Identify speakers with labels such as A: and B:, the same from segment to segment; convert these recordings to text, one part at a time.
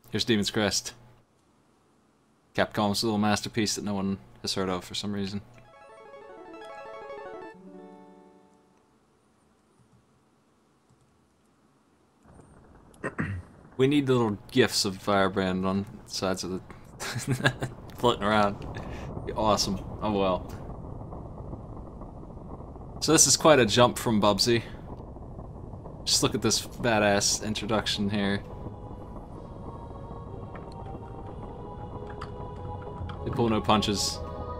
A: Here's Demon's Crest. Capcom's little masterpiece that no one has heard of for some reason. We need little gifs of Firebrand on sides of the floating around. Be awesome. Oh well. So this is quite a jump from Bubsy. Just look at this badass introduction here. They pull no punches.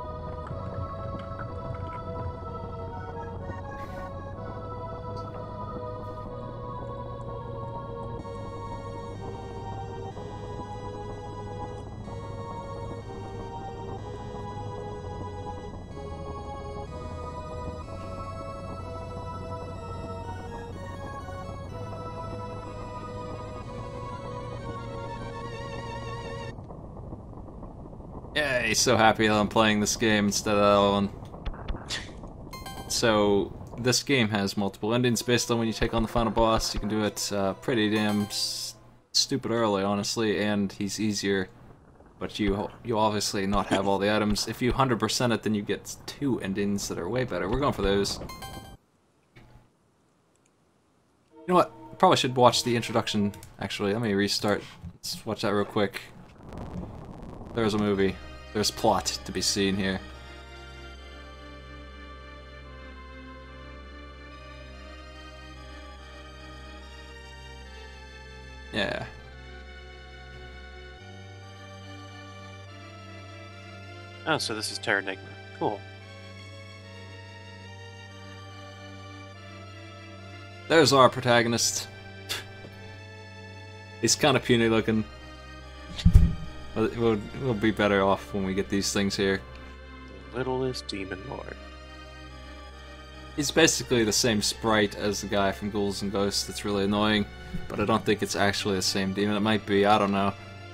A: Yeah, he's so happy that I'm playing this game instead of the other one. So, this game has multiple endings based on when you take on the final boss. You can do it pretty damn stupid early, honestly, and he's easier. But you obviously not have all the items. If you 100% it, then you get 2 endings that are way better. We're going for those. You know what? Probably should watch the introduction, actually. Let me restart. Let's watch that real quick. There's a movie. There's plot to be seen here. Yeah.
B: Oh, so this is Terranigma. Cool.
A: There's our protagonist. He's kind of puny looking. We'll be better off when we get these things here.
B: The littlest demon lord.
A: He's basically the same sprite as the guy from Ghouls and Ghosts. That's really annoying, but I don't think it's actually the same demon. It might be, I don't know.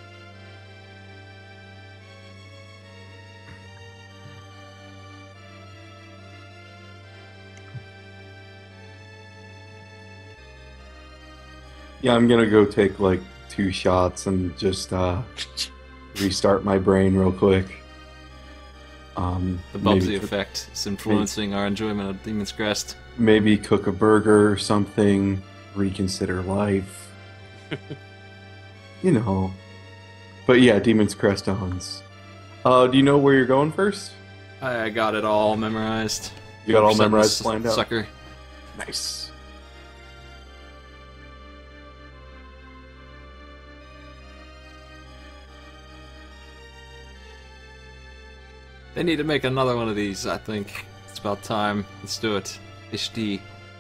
C: Yeah, I'm gonna go take like 2 shots and just restart my brain real quick.
A: The Bubsy effect is influencing our enjoyment of Demon's Crest.
C: Maybe cook a burger or something, reconsider life. You know. But yeah, Demon's Crest owns. Do you know where you're going first?
A: I got it all memorized.
C: You got all
A: Send
C: memorized,
A: this
C: planned out?
A: Sucker.
C: Nice.
A: They need to make another one of these, I think. It's about time. Let's do it. HD.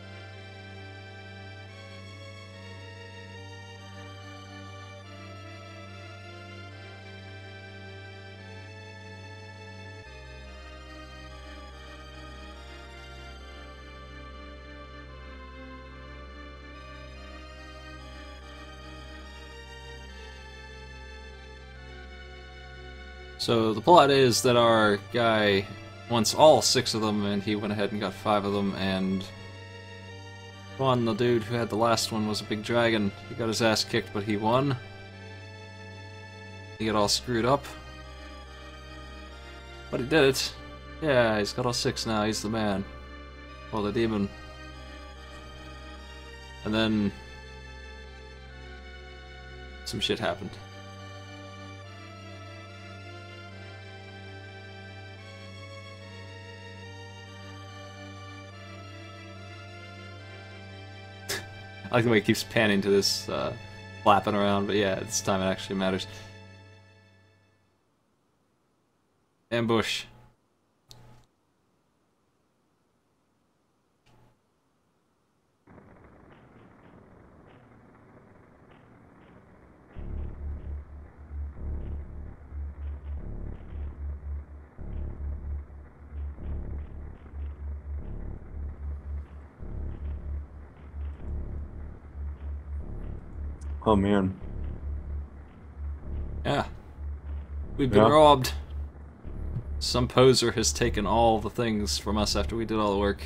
A: So the plot is that our guy wants all 6 of them, and he went ahead and got 5 of them, and the dude who had the last one, was a big dragon. He got his ass kicked, but he won. He got all screwed up. But he did it. Yeah, he's got all 6 now, he's the man. Well, the demon. And then some shit happened. I like the way it keeps panning to this, flapping around, but yeah, this time it actually matters. Ambush.
C: Oh man.
A: Yeah. We've been robbed. Some poser has taken all the things from us after we did all the work.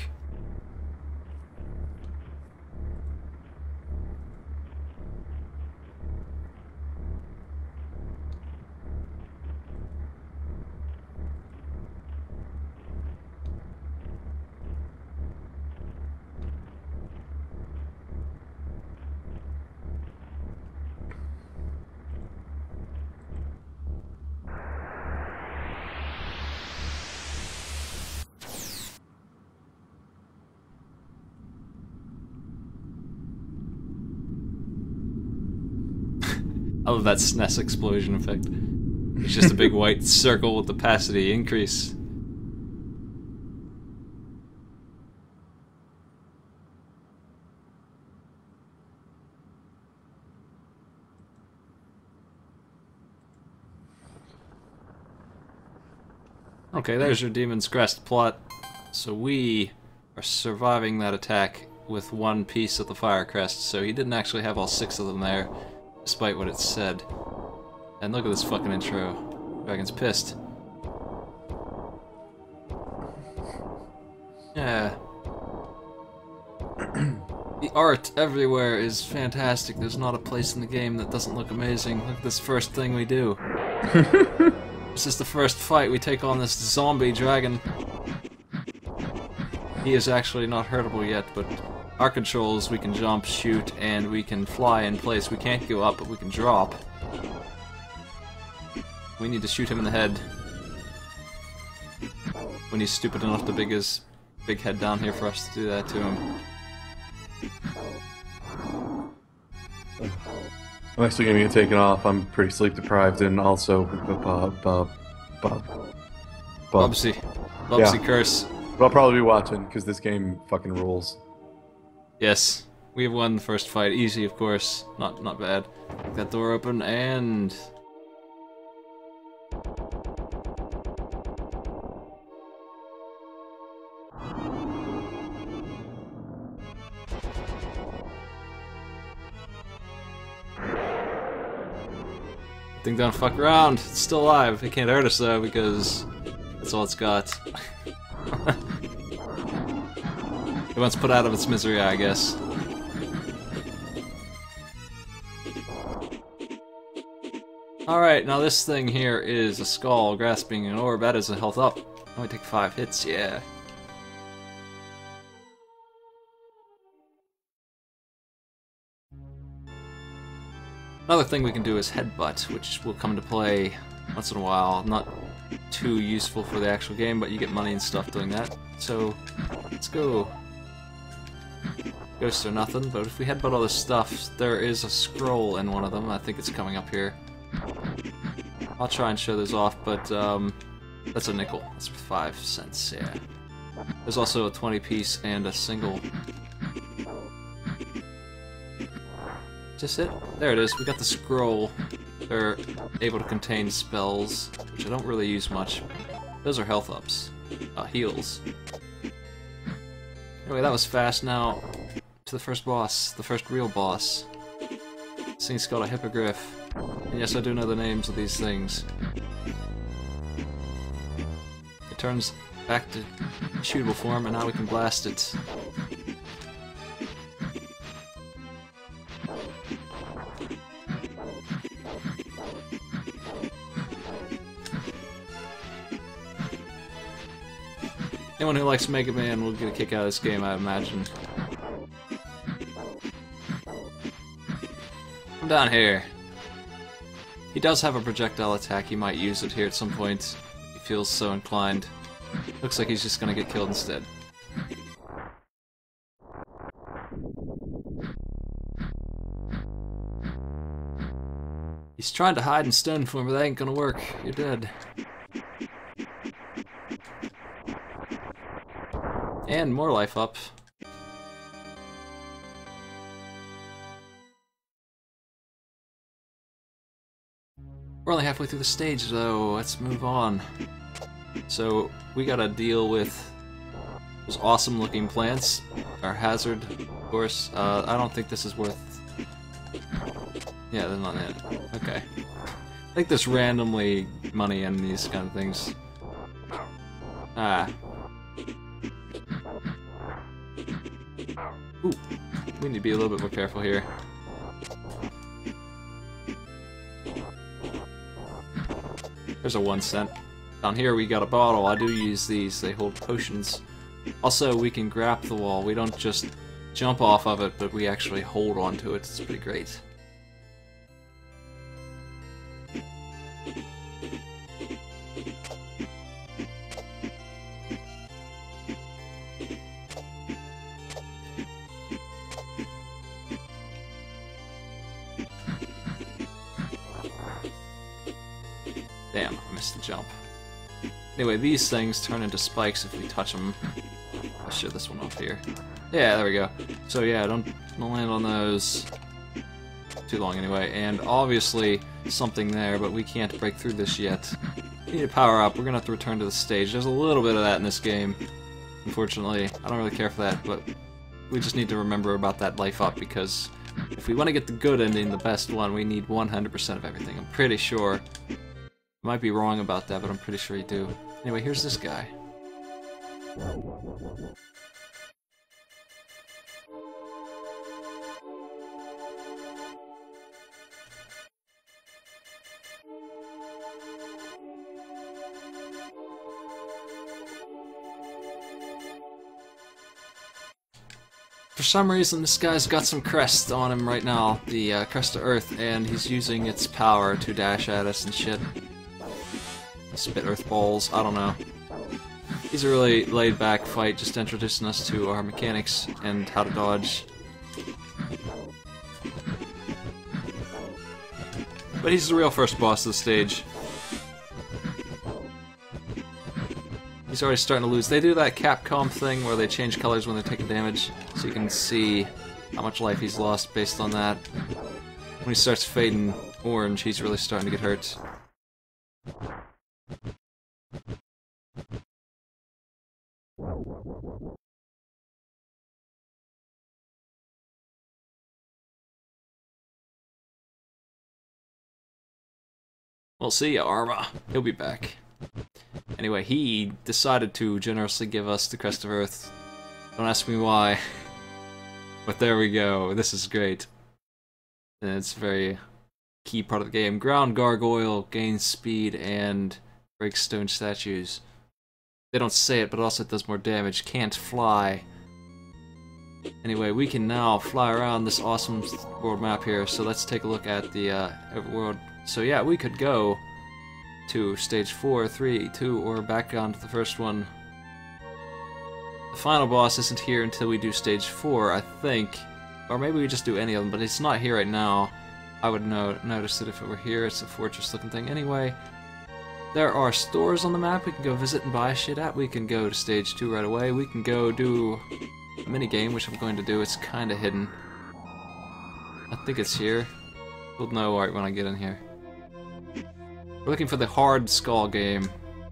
A: I love that SNES explosion effect. It's just a big white circle with opacity increase. Okay, there's your Demon's Crest plot. So we are surviving that attack with one piece of the Fire Crest, so he didn't actually have all 6 of them there, despite what it said. And look at this fucking intro. Dragon's pissed. Yeah. The art everywhere is fantastic. There's not a place in the game that doesn't look amazing. Look at this first thing we do. This is the first fight. We take on this zombie dragon. He is actually not hurtable yet, but our controls, we can jump, shoot, and we can fly in place. We can't go up, but we can drop. We need to shoot him in the head when he's stupid enough to big his big head down here for us to do that to him.
C: I'm actually gonna get taken off. I'm pretty sleep deprived and also
A: Bubsy.
C: Yeah.
A: Curse.
C: But I'll probably be watching because this game fucking rules.
A: Yes, we have won the first fight. Easy, of course. Not bad. Get that door open and... Thing don't fuck around. It's still alive. It can't hurt us though because that's all it's got. It wants put out of its misery, I guess. Alright, now this thing here is a skull grasping an orb. That is a health up. Only take 5 hits, yeah. Another thing we can do is headbutt, which will come into play once in a while. Not too useful for the actual game, but you get money and stuff doing that. So, let's go. Ghosts are nothing, but if we headbutt all this stuff, there is a scroll in one of them. I think it's coming up here. I'll try and show those off, but that's a nickel. That's 5 cents, yeah. There's also a 20 piece and a single. Just it? There it is. We got the scroll. They're able to contain spells, which I don't really use much. Those are health ups. Heals. Anyway, that was fast. Now, to the first boss. The first real boss. This thing's called a hippogriff. And yes, I do know the names of these things. It turns back to shootable form, and now we can blast it. Anyone who likes Mega Man will get a kick out of this game, I imagine. Come down here. He does have a projectile attack. He might use it here at some point. He feels so inclined. Looks like he's just gonna get killed instead. He's trying to hide in stone form, but that ain't gonna work. You're dead. And more life up. We're only halfway through the stage though, let's move on. So, we gotta deal with those awesome looking plants. Our hazard, of course. I don't think this is worth... Yeah, they're not in it. Okay. I think there's randomly money in these kind of things. Ah. Ooh, we need to be a little bit more careful here. There's a 1 cent. Down here we got a bottle. I do use these. They hold potions. Also, we can grab the wall. We don't just jump off of it, but we actually hold onto it. It's pretty great. Damn, I missed the jump. Anyway, these things turn into spikes if we touch them. I'll show this one off here. Yeah, there we go. So yeah, don't land on those too long anyway. And obviously something there, but we can't break through this yet. We need to power up. We're gonna have to return to the stage. There's a little bit of that in this game. Unfortunately, I don't really care for that, but we just need to remember about that life up, because if we want to get the good ending, the best one, we need 100% of everything. I'm pretty sure. I might be wrong about that, but I'm pretty sure you do. Anyway, here's this guy. For some reason, this guy's got some Crest on him right now, the Crest of Earth, and he's using its power to dash at us and shit. Spit Earth balls, I don't know. He's a really laid-back fight, just introducing us to our mechanics and how to dodge. But he's the real first boss of the stage. He's already starting to lose. They do that Capcom thing where they change colors when they're taking damage, so you can see how much life he's lost based on that. When he starts fading orange, he's really starting to get hurt. We'll see ya, Arma. He'll be back. Anyway, he decided to generously give us the Crest of Earth. Don't ask me why. But there we go. This is great. And it's a very key part of the game. Ground Gargoyle gains speed and breaks stone statues. They don't say it, but also it does more damage. Can't fly. Anyway, we can now fly around this awesome world map here. So let's take a look at the world. So yeah, we could go to stage 4, 3, 2, or back on to the first one. The final boss isn't here until we do stage 4, I think. Or maybe we just do any of them, but it's not here right now. I would notice it if it were here. It's a fortress-looking thing. Anyway, there are stores on the map we can go visit and buy shit at. We can go to stage 2 right away. We can go do a minigame, which I'm going to do. It's kind of hidden. I think it's here. We'll know right when I get in here. We're looking for the hard skull game.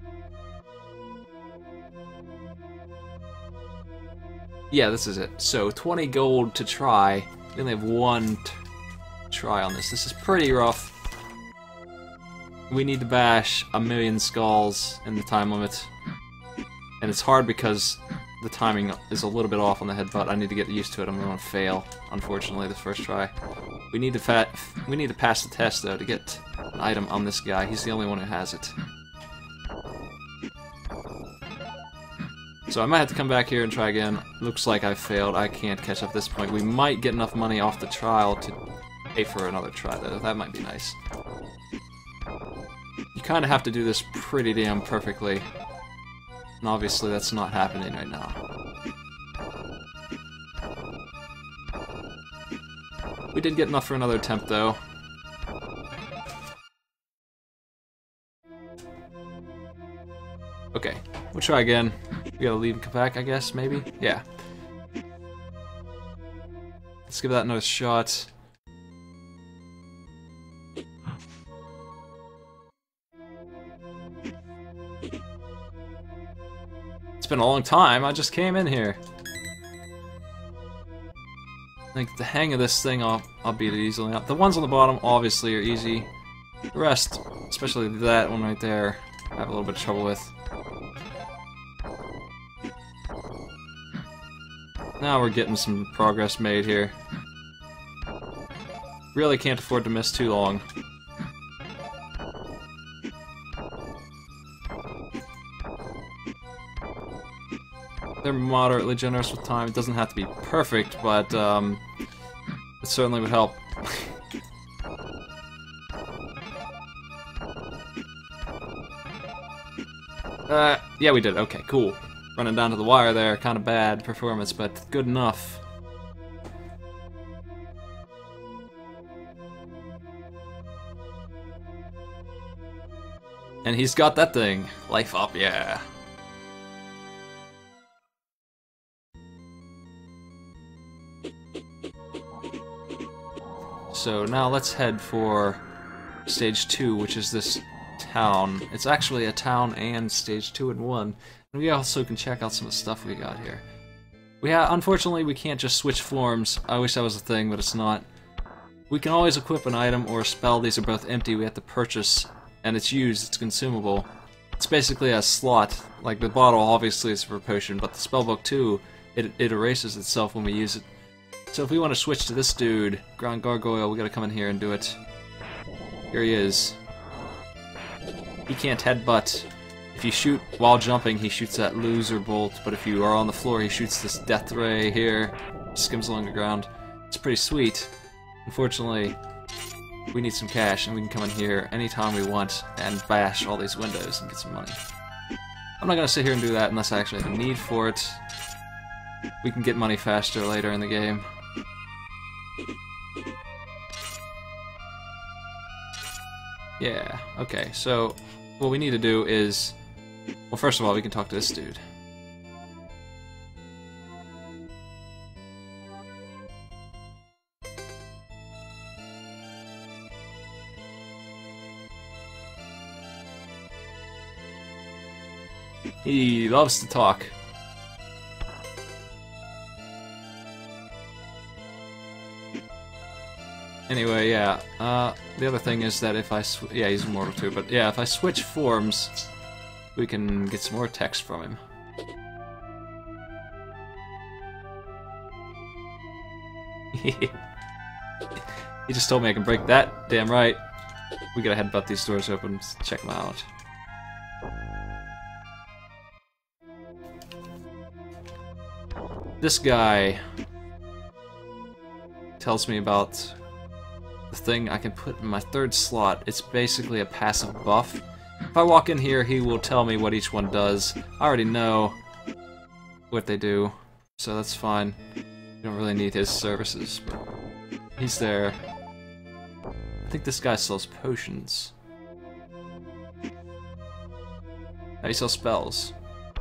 A: Yeah, this is it. So, 20 gold to try. We only have one try on this. This is pretty rough. We need to bash 1,000,000 skulls in the time limit. And it's hard because the timing is a little bit off on the headbutt. I need to get used to it. I'm going to fail, unfortunately, the first try. We need to pass the test, though, to get an item on this guy. He's the only one who has it. So I might have to come back here and try again. Looks like I failed. I can't catch up at this point. We might get enough money off the trial to pay for another try, though. That might be nice. You kind of have to do this pretty damn perfectly. And obviously that's not happening right now. We did get enough for another attempt, though. Okay, we'll try again. We gotta leave and come back, I guess, maybe? Yeah. Let's give that another shot. It's been a long time, I just came in here. I think the hang of this thing, I'll beat it easily. The ones on the bottom, obviously, are easy. The rest, especially that one right there, I have a little bit of trouble with. Now we're getting some progress made here. Really can't afford to miss too long. They're moderately generous with time. It doesn't have to be perfect, but it certainly would help. Yeah, we did. Okay, cool. Running down to the wire there, kind of bad performance, but good enough. And he's got that thing. Life up, yeah. So now let's head for stage 2, which is this town. It's actually a town and stage 2 in one. And we also can check out some of the stuff we got here. Unfortunately, we can't just switch forms. I wish that was a thing, but it's not. We can always equip an item or a spell. These are both empty. We have to purchase, and it's used. It's consumable. It's basically a slot. Like the bottle, obviously, is for a potion, but the spellbook too. It erases itself when we use it. So if we want to switch to this dude, Ground Gargoyle, we gotta come in here and do it. Here he is. He can't headbutt. If you shoot while jumping, he shoots that loser bolt, but if you are on the floor, he shoots this death ray here, skims along the ground. It's pretty sweet. Unfortunately, we need some cash, and we can come in here anytime we want and bash all these windows and get some money. I'm not gonna sit here and do that unless I actually have a need for it. We can get money faster later in the game. Yeah, okay, so what we need to do is... Well, first of all, we can talk to this dude. He loves to talk. Anyway, yeah, the other thing is that if I yeah, he's immortal too, but yeah, if I switch forms, we can get some more text from him. He just told me I can break that, damn right. We gotta headbutt these doors open, check them out. This guy tells me about the thing I can put in my third slot. It's basically a passive buff. If I walk in here, he will tell me what each one does. I already know what they do, so that's fine. You don't really need his services, but he's there. I think this guy sells potions. Now he sells spells.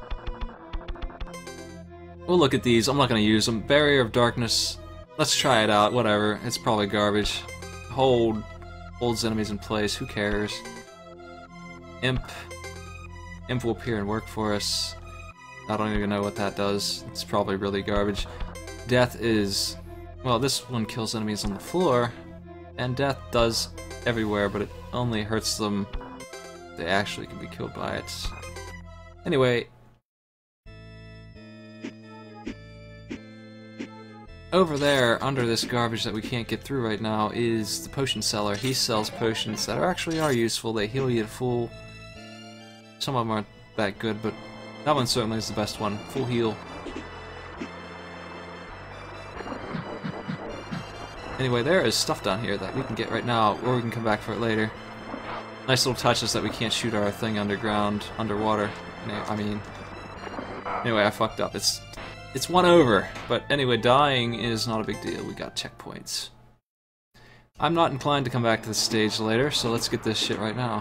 A: We'll look at these. I'm not going to use them. Barrier of Darkness. Let's try it out. Whatever. It's probably garbage. Holds enemies in place. Who cares? Imp. Imp will appear and work for us. I don't even know what that does. It's probably really garbage. Death is... Well, this one kills enemies on the floor. And death does everywhere, but it only hurts them. They actually can be killed by it. Anyway... Over there, under this garbage that we can't get through right now, is the potion seller. He sells potions that actually are useful. They heal you to full. Some of them aren't that good, but that one certainly is the best one. Full heal. Anyway, there is stuff down here that we can get right now, or we can come back for it later. Nice little touch is that we can't shoot our thing underwater. I mean... Anyway, I fucked up. It's one over, but anyway, dying is not a big deal. We got checkpoints. I'm not inclined to come back to this stage later, so let's get this shit right now.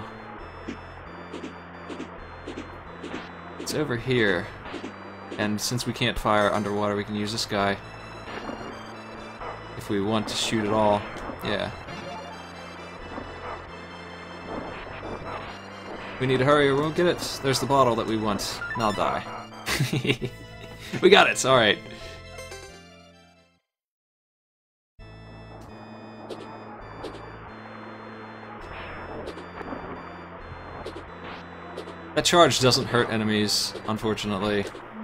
A: It's over here, and since we can't fire underwater, we can use this guy. If we want to shoot at all, yeah. We need to hurry or we won't get it. There's the bottle that we want. Now die. We got it, alright. That charge doesn't hurt enemies, unfortunately.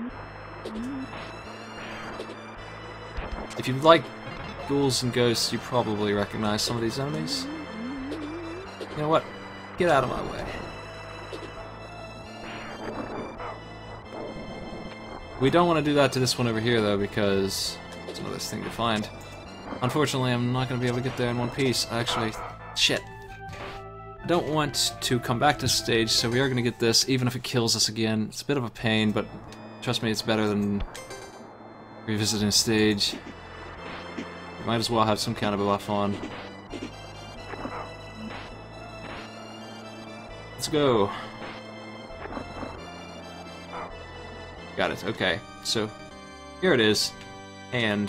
A: If you like ghouls and ghosts, you probably recognize some of these enemies. You know what? Get out of my way. We don't want to do that to this one over here, though, because it's another thing to find. Unfortunately, I'm not going to be able to get there in one piece. Actually, shit. I don't want to come back to stage, so we are going to get this, even if it kills us again. It's a bit of a pain, but trust me, it's better than revisiting a stage. Might as well have some kind of buff on. Let's go. Got it, okay. So, here it is. And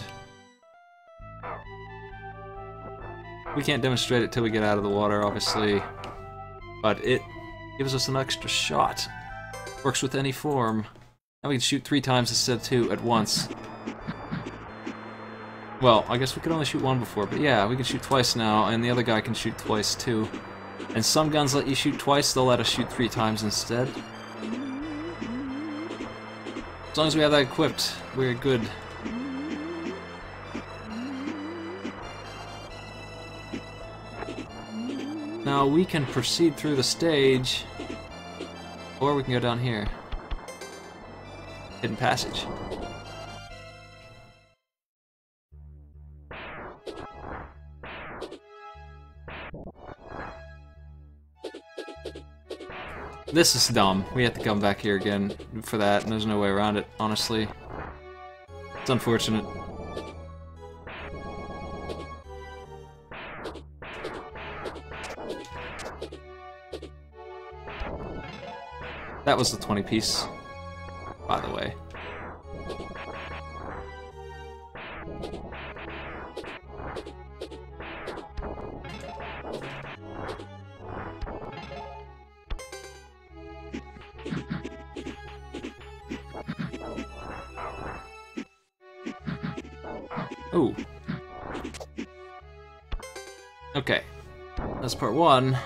A: we can't demonstrate it till we get out of the water, obviously. But it gives us an extra shot. Works with any form. Now we can shoot 3 times instead of 2 at once. Well, I guess we could only shoot 1 before, but yeah, we can shoot twice now, and the other guy can shoot twice too. And some guns let you shoot twice, they'll let us shoot 3 times instead. As long as we have that equipped, we're good. Now we can proceed through the stage, or we can go down here. Hidden passage. This is dumb. We have to come back here again for that, and there's no way around it, honestly. It's unfortunate. That was the 20 piece, by the way. Ooh. Okay. That's part 1.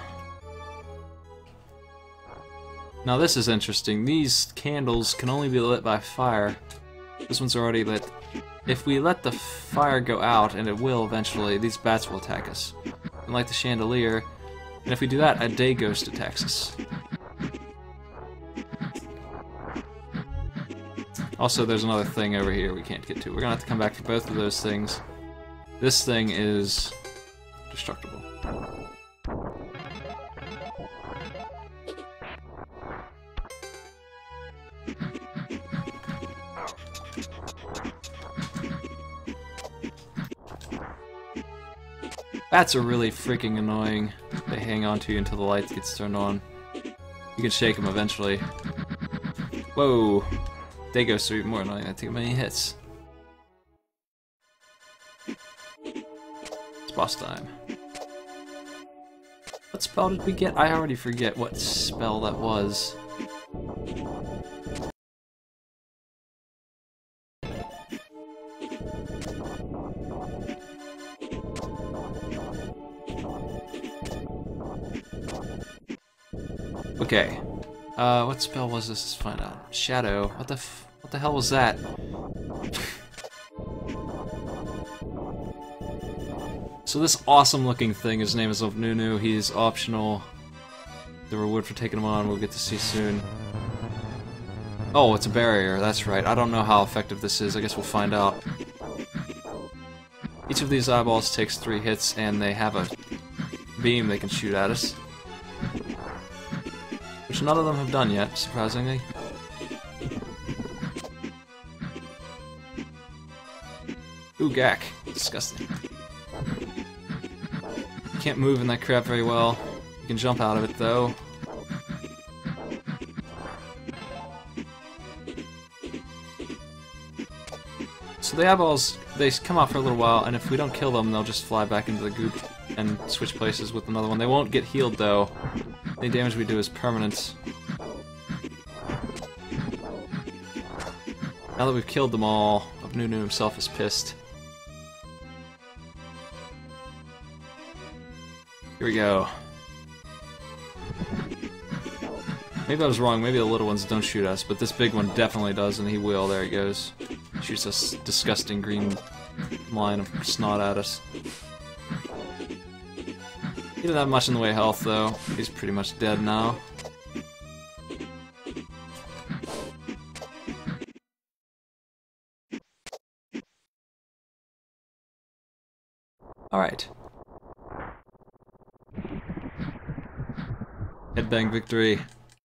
A: Now this is interesting. These candles can only be lit by fire. This one's already lit. If we let the fire go out, and it will eventually, these bats will attack us. And like the chandelier, and if we do that, a day ghost attacks us. Also, there's another thing over here we can't get to. We're gonna have to come back for both of those things. This thing is destructible. Bats are really freaking annoying. They hang on to you until the light gets turned on. You can shake them eventually. Whoa! Day ghosts are even more annoying. They take many hits. It's boss time. What spell did we get? I already forget what spell that was. Okay. What spell was this? Let's find out. Shadow. What the hell was that? So this awesome looking thing, his name is Nunu. He's optional. The reward for taking him on we'll get to see soon. Oh, it's a barrier. That's right. I don't know how effective this is. I guess we'll find out. Each of these eyeballs takes 3 hits, and they have a beam they can shoot at us. Which none of them have done yet, surprisingly. Ooh, gack. Disgusting. Can't move in that crap very well. You can jump out of it, though. So the eyeballs, they come out for a little while, and if we don't kill them, they'll just fly back into the goop and switch places with another one. They won't get healed, though. Any damage we do is permanent. Now that we've killed them all, Nunu himself is pissed. Here we go. Maybe I was wrong, maybe the little ones don't shoot us, but this big one definitely does, and he will. There he goes. Shoots this disgusting green line of snot at us. He didn't have much in the way of health, though. He's pretty much dead now. Alright. Headbang victory.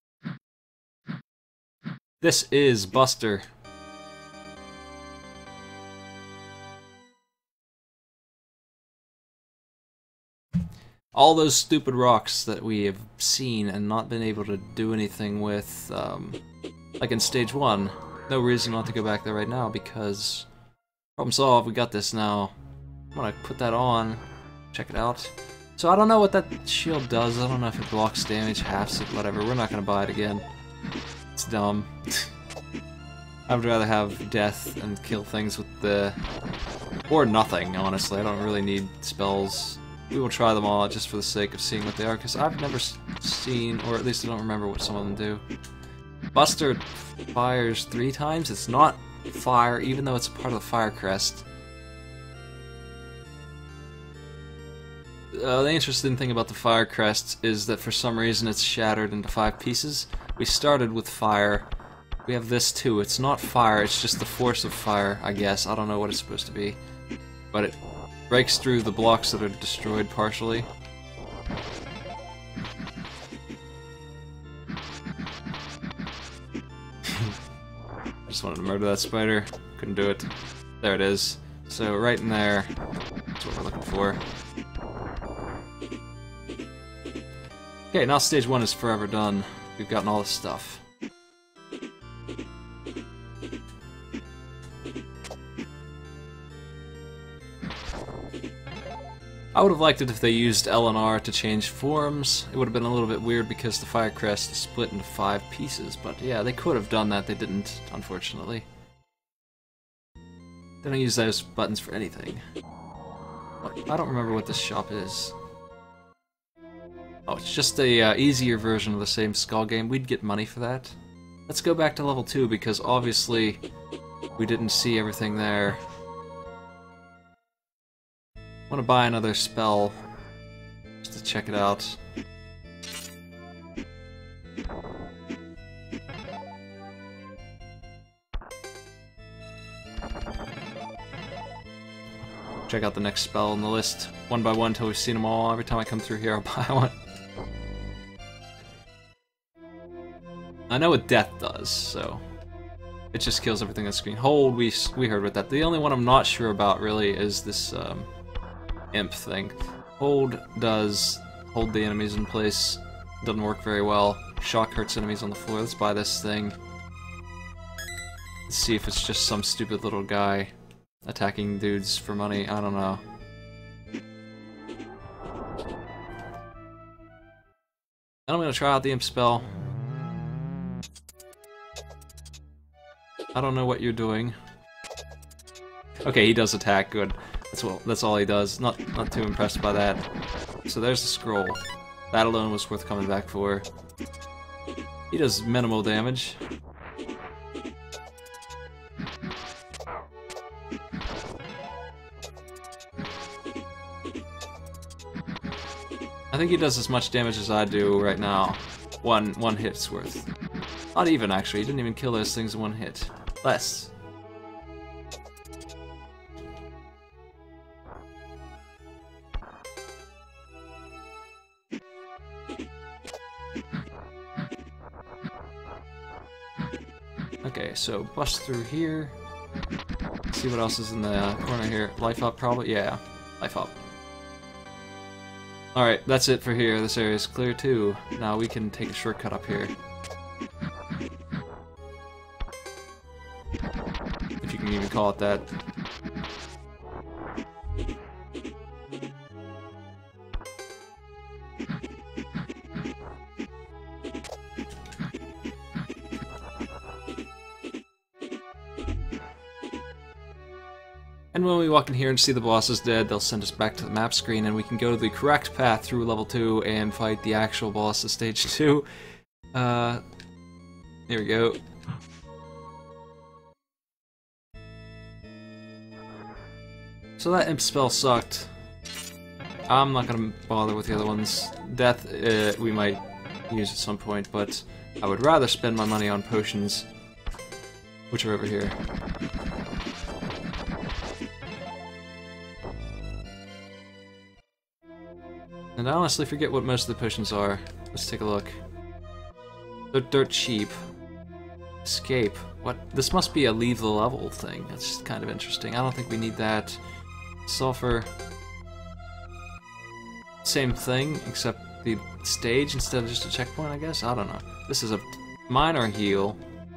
A: This is Buster. all those stupid rocks that we have seen and not been able to do anything with, like in stage 1. No reason not to go back there right now because problem solved, we got this now. I'm gonna put that on, check it out. So I don't know what that shield does, I don't know if it blocks damage, halves it, whatever, we're not gonna buy it again. It's dumb. I would rather have death and kill things with the... or nothing, honestly, I don't really need spells. We will try them all just for the sake of seeing what they are, because I've never seen, or at least I don't remember what some of them do. Buster fires 3 times, it's not fire, even though it's part of the fire crest. The interesting thing about the fire crest is that for some reason it's shattered into 5 pieces. We started with fire. We have this too. It's not fire, it's just the force of fire, I guess. I don't know what it's supposed to be. But it breaks through the blocks that are destroyed partially. I just wanted to murder that spider. Couldn't do it. There it is. So right in there, that's what we're looking for. Okay, now stage 1 is forever done. We've gotten all this stuff. I would have liked it if they used L and R to change forms. It would have been a little bit weird because the fire crest is split into 5 pieces, but yeah, they could have done that. They didn't, unfortunately. They don't use those buttons for anything. I don't remember what this shop is. Oh, it's just a easier version of the same Skull game. We'd get money for that. Let's go back to level 2 because obviously we didn't see everything there. I want to buy another spell just to check it out. Check out the next spell on the list one by one until we've seen them all. Every time I come through here, I'll buy one. I know what death does, so it just kills everything on the screen. Hold, we heard what that. The only one I'm not sure about really is this imp thing. Hold does hold the enemies in place. Doesn't work very well. Shock hurts enemies on the floor. Let's buy this thing. Let's see if it's just some stupid little guy attacking dudes for money. I don't know. And I'm gonna try out the imp spell. I don't know what you're doing. Okay, he does attack. Good. That's all he does. Not too impressed by that. So there's the scroll. That alone was worth coming back for. He does minimal damage. I think he does as much damage as I do right now. One hit's worth. Not even, actually. He didn't even kill those things in 1 hit. Less. Okay, so bust through here. Let's see what else is in the corner here. Life up, probably? Yeah, life up. Alright, that's it for here. This area is clear too. Now we can take a shortcut up here. If you can even call it that. And when we walk in here and see the boss is dead, they'll send us back to the map screen and we can go to the correct path through level 2 and fight the actual boss of stage 2. Here we go. So that imp spell sucked. I'm not gonna bother with the other ones. Death, we might use at some point, but I would rather spend my money on potions, which are over here. And I honestly forget what most of the potions are. Let's take a look. They're dirt cheap. Escape. What? This must be a leave the level thing. That's kind of interesting. I don't think we need that. Sulfur. same thing, except the stage instead of just a checkpoint, I guess? I don't know. This is a minor heal.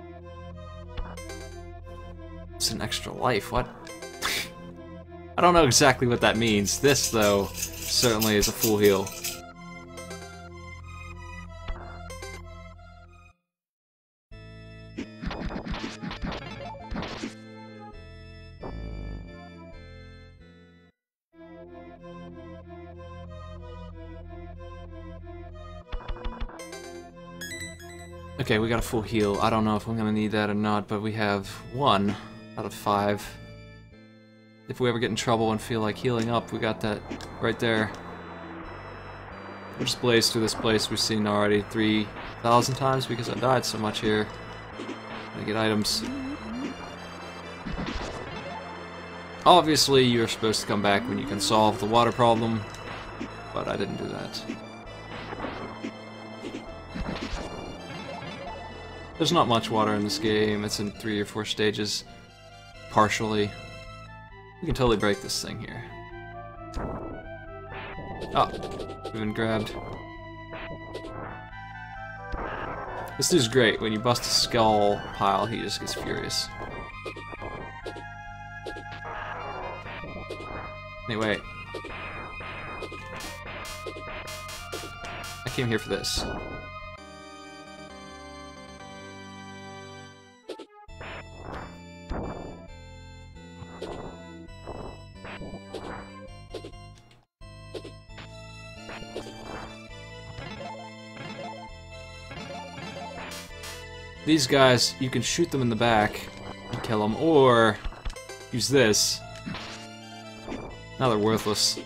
A: It's an extra life, what? I don't know exactly what that means. This, though, certainly is a full heal. Okay, we got a full heal. I don't know if I'm gonna need that or not, but we have 1 out of 5. If we ever get in trouble and feel like healing up, we got that right there. We'll just blaze through this place we've seen already 3,000 times because I died so much here. I get items. Obviously, you're supposed to come back when you can solve the water problem, but I didn't do that. There's not much water in this game. It's in 3 or 4 stages, partially. We can totally break this thing here. Oh, we've been grabbed. This dude's great. When you bust a skull pile, he just gets furious. Anyway. I came here for this. These guys, you can shoot them in the back and kill them, or use this. Now they're worthless.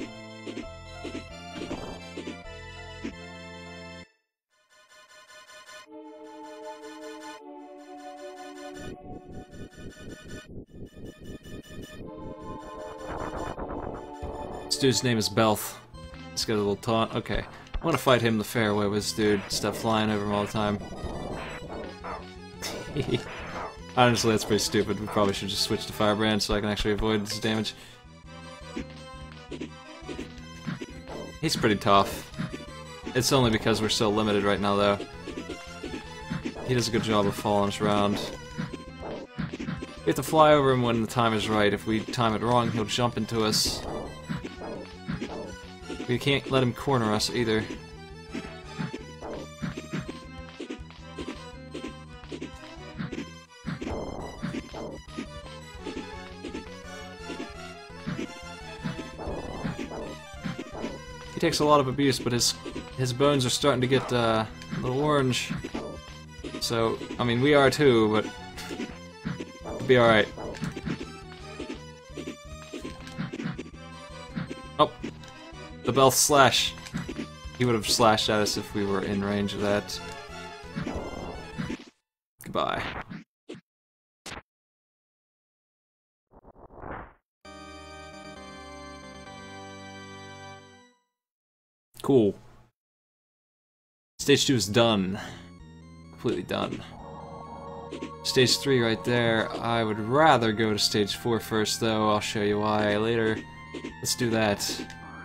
A: This dude's name is Belth. He's got a little taunt. Okay. I want to fight him the fair way with this dude. Stuff flying over him all the time. Honestly, that's pretty stupid. We probably should just switch to Firebrand so I can actually avoid this damage. He's pretty tough. It's only because we're so limited right now, though. He does a good job of following us around. We have to fly over him when the time is right. If we time it wrong, he'll jump into us. We can't let him corner us either. He takes a lot of abuse, but his bones are starting to get a little orange. So, I mean, we are too, but it'll be alright. Oh, the Belth slash. He would have slashed at us if we were in range of that. Goodbye. Cool. Stage 2 is done. Completely done. Stage 3 right there. I would rather go to stage 4 first, though. I'll show you why later. Let's do that.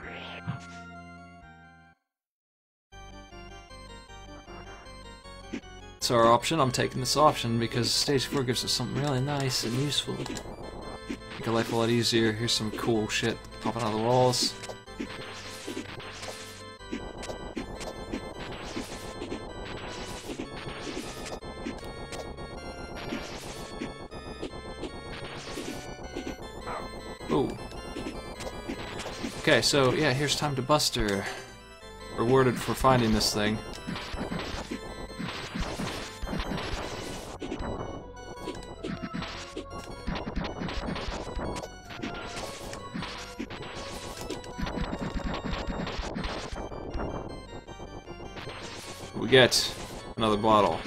A: It's our option. I'm taking this option because stage 4 gives us something really nice and useful. Make our life a lot easier. Here's some cool shit popping out of the walls. Ooh. Okay, so yeah, here's time to Buster. Rewarded for finding this thing. We get another bottle.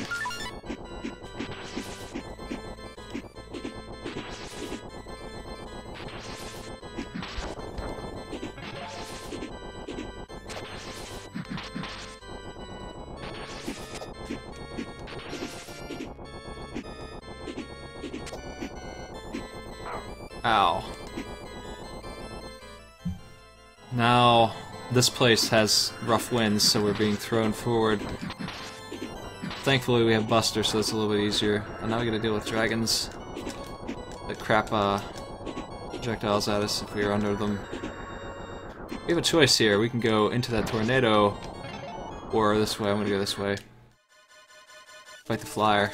A: Ow. Now, this place has rough winds, so we're being thrown forward. Thankfully we have Buster, so it's a little bit easier. And now we gotta deal with dragons that crap projectiles at us if we are under them. We have a choice here. We can go into that tornado, or this way. I'm gonna go this way. Fight the flyer.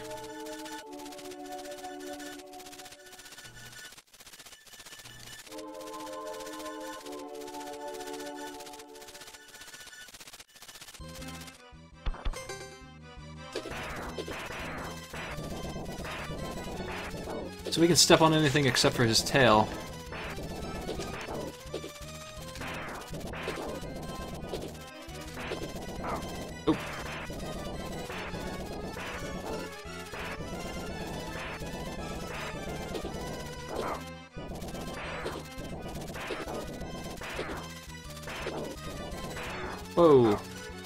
A: So we can step on anything except for his tail. Oop. Whoa.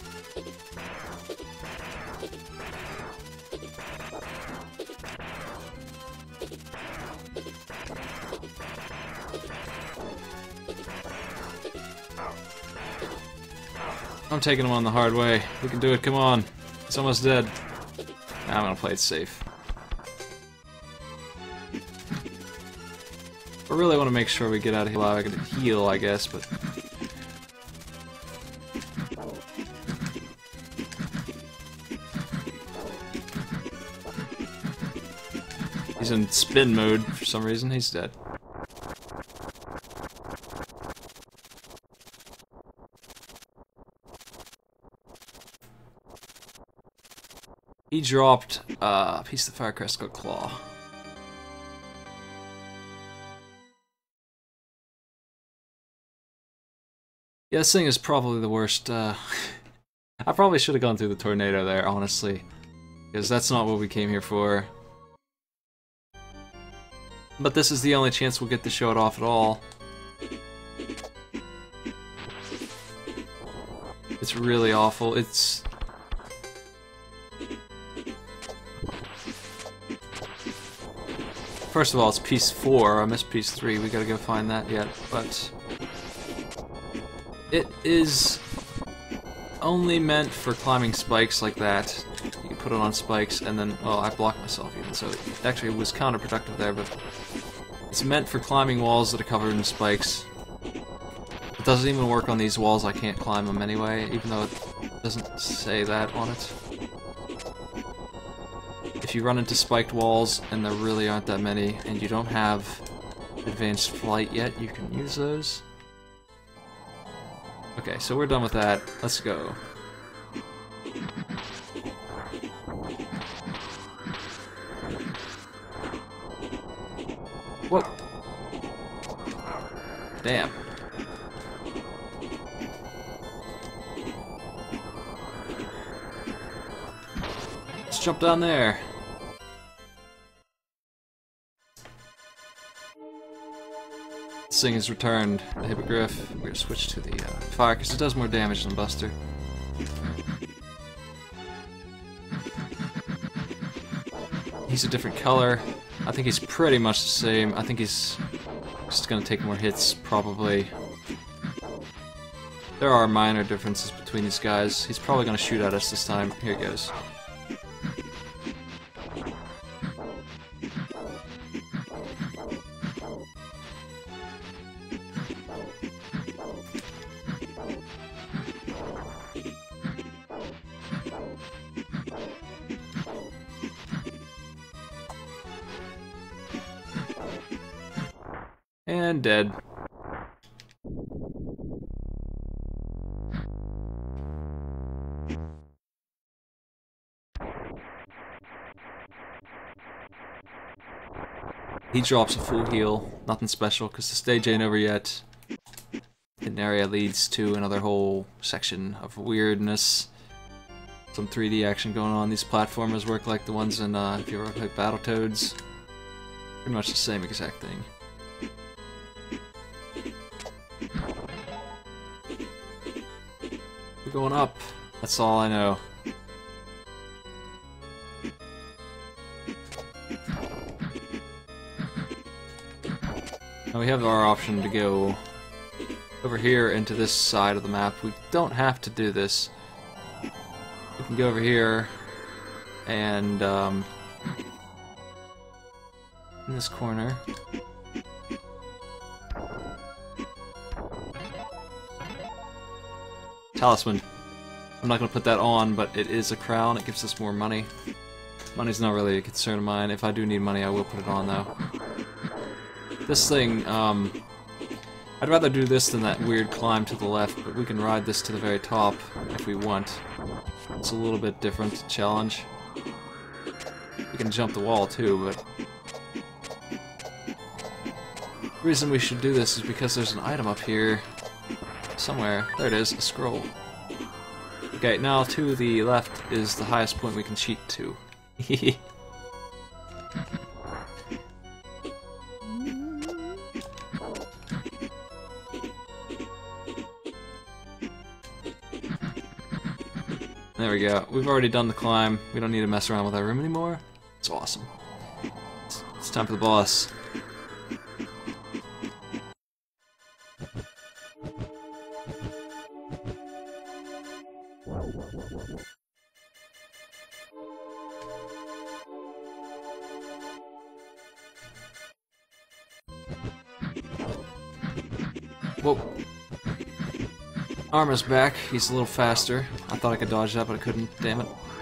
A: I'm taking him on the hard way. We can do it, come on. He's almost dead. Nah, I'm gonna play it safe. I really want to make sure we get out of here. I can heal, I guess, but... He's in spin mode for some reason. He's dead. He dropped a piece of the Fire Crest called Claw. Yeah, this thing is probably the worst. I probably should have gone through the tornado there, honestly. Because that's not what we came here for. But this is the only chance we'll get to show it off at all. It's really awful. It's... First of all, it's piece 4. I missed piece 3. We gotta go find that yet. But it is only meant for climbing spikes like that. You can put it on spikes, and then, well, I blocked myself even, so it actually was counterproductive there. But it's meant for climbing walls that are covered in spikes. It doesn't even work on these walls. I can't climb them anyway, even though it doesn't say that on it. If you run into spiked walls, and there really aren't that many, and you don't have advanced flight yet, you can use those. Okay, so we're done with that. Let's go. Whoa. Damn. Let's jump down there. This thing has returned. The Hippogriff. We're gonna switch to the fire because it does more damage than Buster. He's a different color. I think he's pretty much the same. I think he's just gonna take more hits, probably. There are minor differences between these guys. He's probably gonna shoot at us this time. Here he goes. And dead. He drops a full heal, nothing special, because the stage ain't over yet. Hidden area leads to another whole section of weirdness. Some 3D action going on. These platformers work like the ones in, if you ever played Battletoads. Pretty much the same exact thing. We're going up. That's all I know. Now we have our option to go over here into this side of the map. We don't have to do this. We can go over here and in this corner. Talisman. I'm not going to put that on, but it is a crown. It gives us more money. Money's not really a concern of mine. If I do need money, I will put it on, though. This thing, I'd rather do this than that weird climb to the left, but we can ride this to the very top if we want. It's a little bit different challenge. We can jump the wall, too, but... the reason we should do this is because there's an item up here somewhere. There it is, a scroll. Okay, now to the left is the highest point we can cheat to. There we go. We've already done the climb. We don't need to mess around with our room anymore. It's awesome. It's time for the boss. Whoa. Armor's back. He's a little faster. I thought I could dodge that, but I couldn't. Damn it.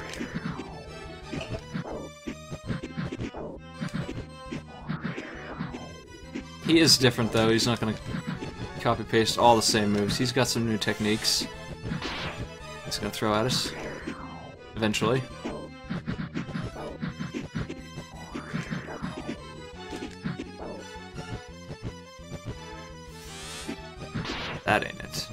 A: He is different, though. He's not going to copy-paste all the same moves. He's got some new techniques. He's going to throw at us. Eventually. That ain't it.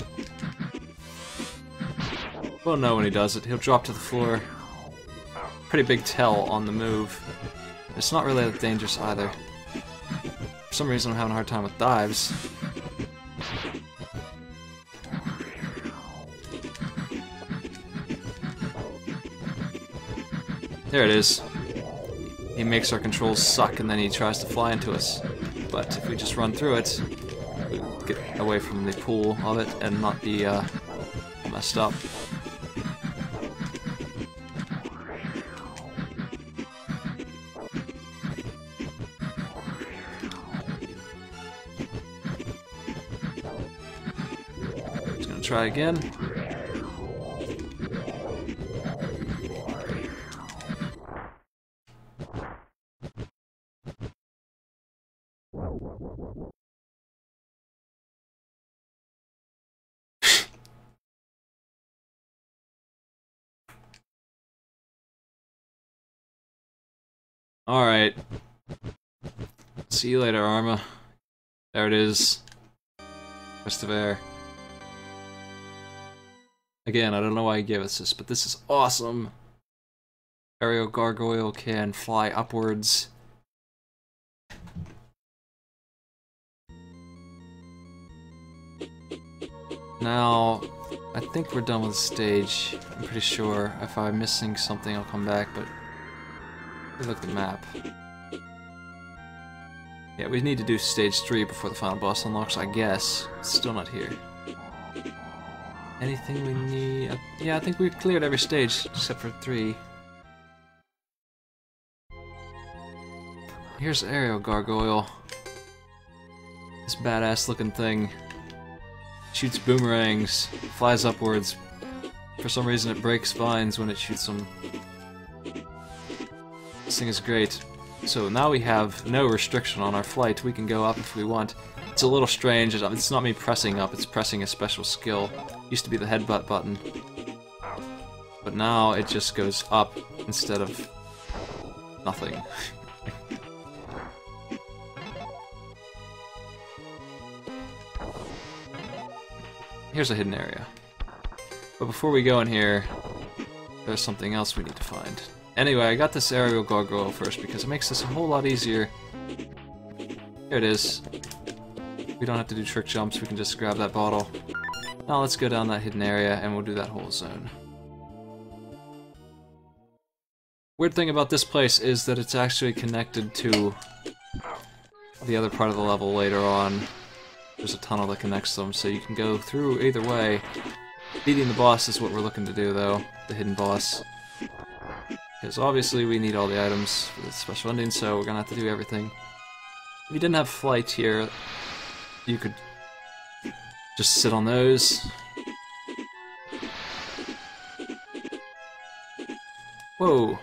A: We'll know when he does it. He'll drop to the floor. Pretty big tell on the move. It's not really that dangerous either. For some reason I'm having a hard time with dives. There it is. He makes our controls suck and then he tries to fly into us. But if we just run through it, we get away from the pool of it and not be messed up. Just gonna try again. Alright. See you later, Arma. There it is. Crest of Air. Again, I don't know why he gave us this, but this is awesome. Aerial Gargoyle can fly upwards. Now, I think we're done with the stage. I'm pretty sure. If I'm missing something, I'll come back, but... look at the map. Yeah, we need to do stage 3 before the final boss unlocks, I guess. It's still not here. Anything we need? Yeah, I think we've cleared every stage except for 3. Here's Aerial Gargoyle. This badass looking thing. Shoots boomerangs, flies upwards. For some reason it breaks vines when it shoots them. This thing is great. So now we have no restriction on our flight. We can go up if we want. It's a little strange. It's not me pressing up, it's pressing a special skill. Used to be the headbutt button. But now it just goes up instead of nothing. Here's a hidden area. But before we go in here, there's something else we need to find. Anyway, I got this aerial gargoyle first because it makes this a whole lot easier. Here it is. We don't have to do trick jumps, we can just grab that bottle. Now let's go down that hidden area and we'll do that whole zone. Weird thing about this place is that it's actually connected to the other part of the level later on. there's a tunnel that connects them, so you can go through either way. Beating the boss is what we're looking to do, though, the hidden boss. Because obviously we need all the items for the special ending, so we're gonna have to do everything. If you didn't have flight here, you could just sit on those. Whoa!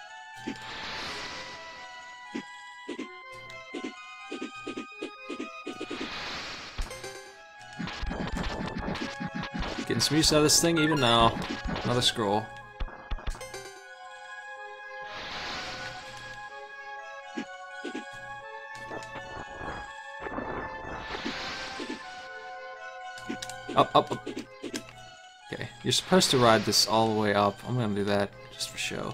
A: Getting some use out of this thing even now. Another scroll. Up, up, up. Okay, you're supposed to ride this all the way up. I'm gonna do that just for show.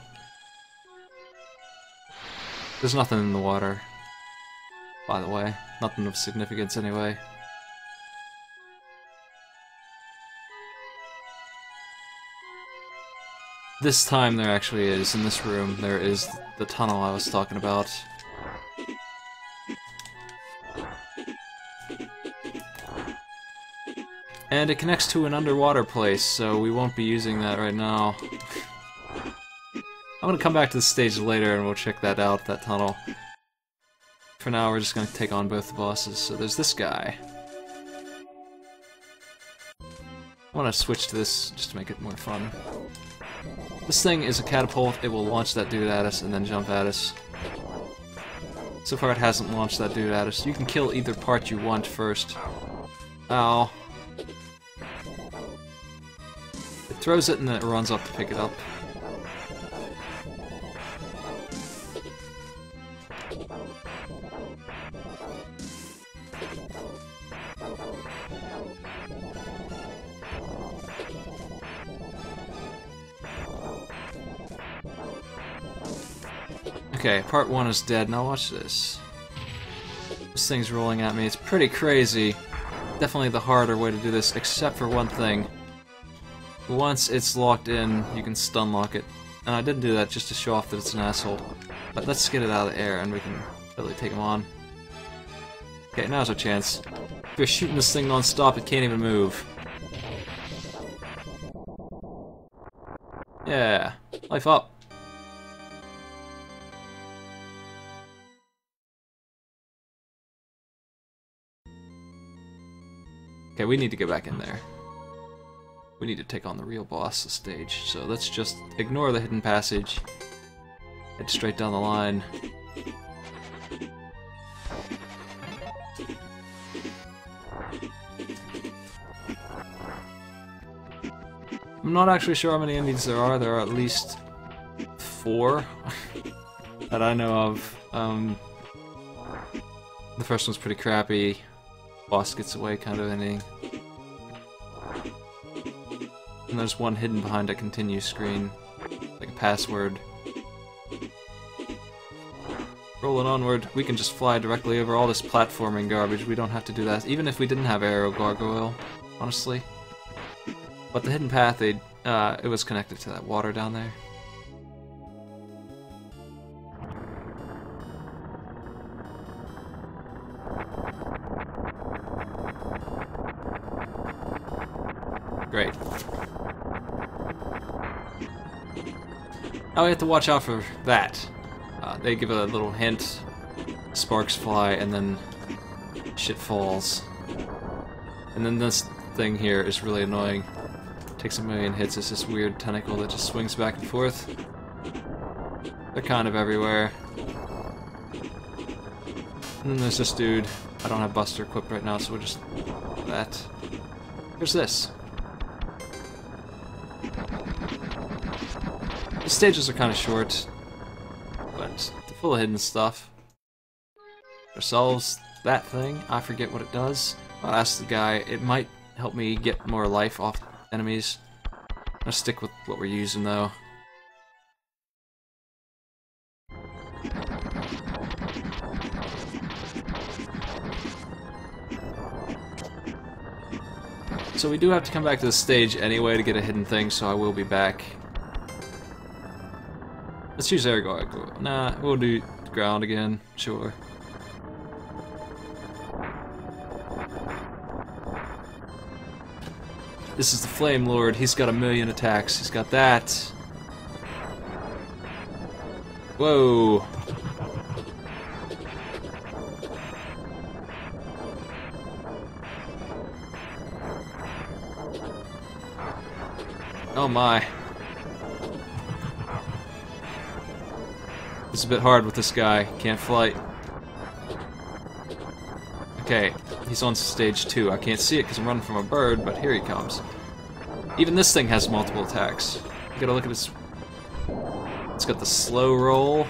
A: There's nothing in the water, by the way. Nothing of significance anyway. This time there actually is, in this room, there is the tunnel I was talking about. And it connects to an underwater place, so we won't be using that right now. I'm gonna come back to the stage later and we'll check that out, that tunnel. For now, we're just gonna take on both the bosses. So there's this guy. I wanna switch to this just to make it more fun. This thing is a catapult. It will launch that dude at us and then jump at us. So far it hasn't launched that dude at us. You can kill either part you want first. Ow. It throws it and then it runs up to pick it up. Okay, part 1 is dead. Now watch this. This thing's rolling at me. It's pretty crazy. Definitely the harder way to do this, except for one thing. Once it's locked in, you can stun lock it. And I didn't do that just to show off that it's an asshole. But let's get it out of the air and we can really take him on. Okay, now's our chance. If you're shooting this thing non-stop, it can't even move. Yeah, life up. Okay, we need to get back in there. We need to take on the real boss stage, so let's just ignore the hidden passage. Head straight down the line. I'm not actually sure how many endings there are. There are at least 4 that I know of. The first one's pretty crappy. Boss gets away kind of ending. And there's one hidden behind a continue screen, like a password. Rolling onward, we can just fly directly over all this platforming garbage. We don't have to do that, even if we didn't have Arrow Gargoyle, honestly. But the hidden path, it was connected to that water down there. Great. Now we have to watch out for that. They give a little hint, sparks fly, and then shit falls. And then this thing here is really annoying. Takes a million hits. It's this weird tentacle that just swings back and forth. They're kind of everywhere. And then there's this dude. I don't have Buster equipped right now, so we'll just do that. Here's this. The stages are kind of short, but they're full of hidden stuff. Ourselves, that thing, I forget what it does. I'll ask the guy. It might help me get more life off enemies. I'm gonna stick with what we're using though. So we do have to come back to the stage anyway to get a hidden thing, so I will be back. Let's use air gargoyle. Nah, we'll do ground again, sure. This is the Flame Lord. He's got 1,000,000 attacks. He's got that. Whoa. Oh my. It's a bit hard with this guy. Can't fight. Okay, he's on stage 2. I can't see it because I'm running from a bird, but here he comes. Even this thing has multiple attacks. You gotta look at his... It's got the slow roll.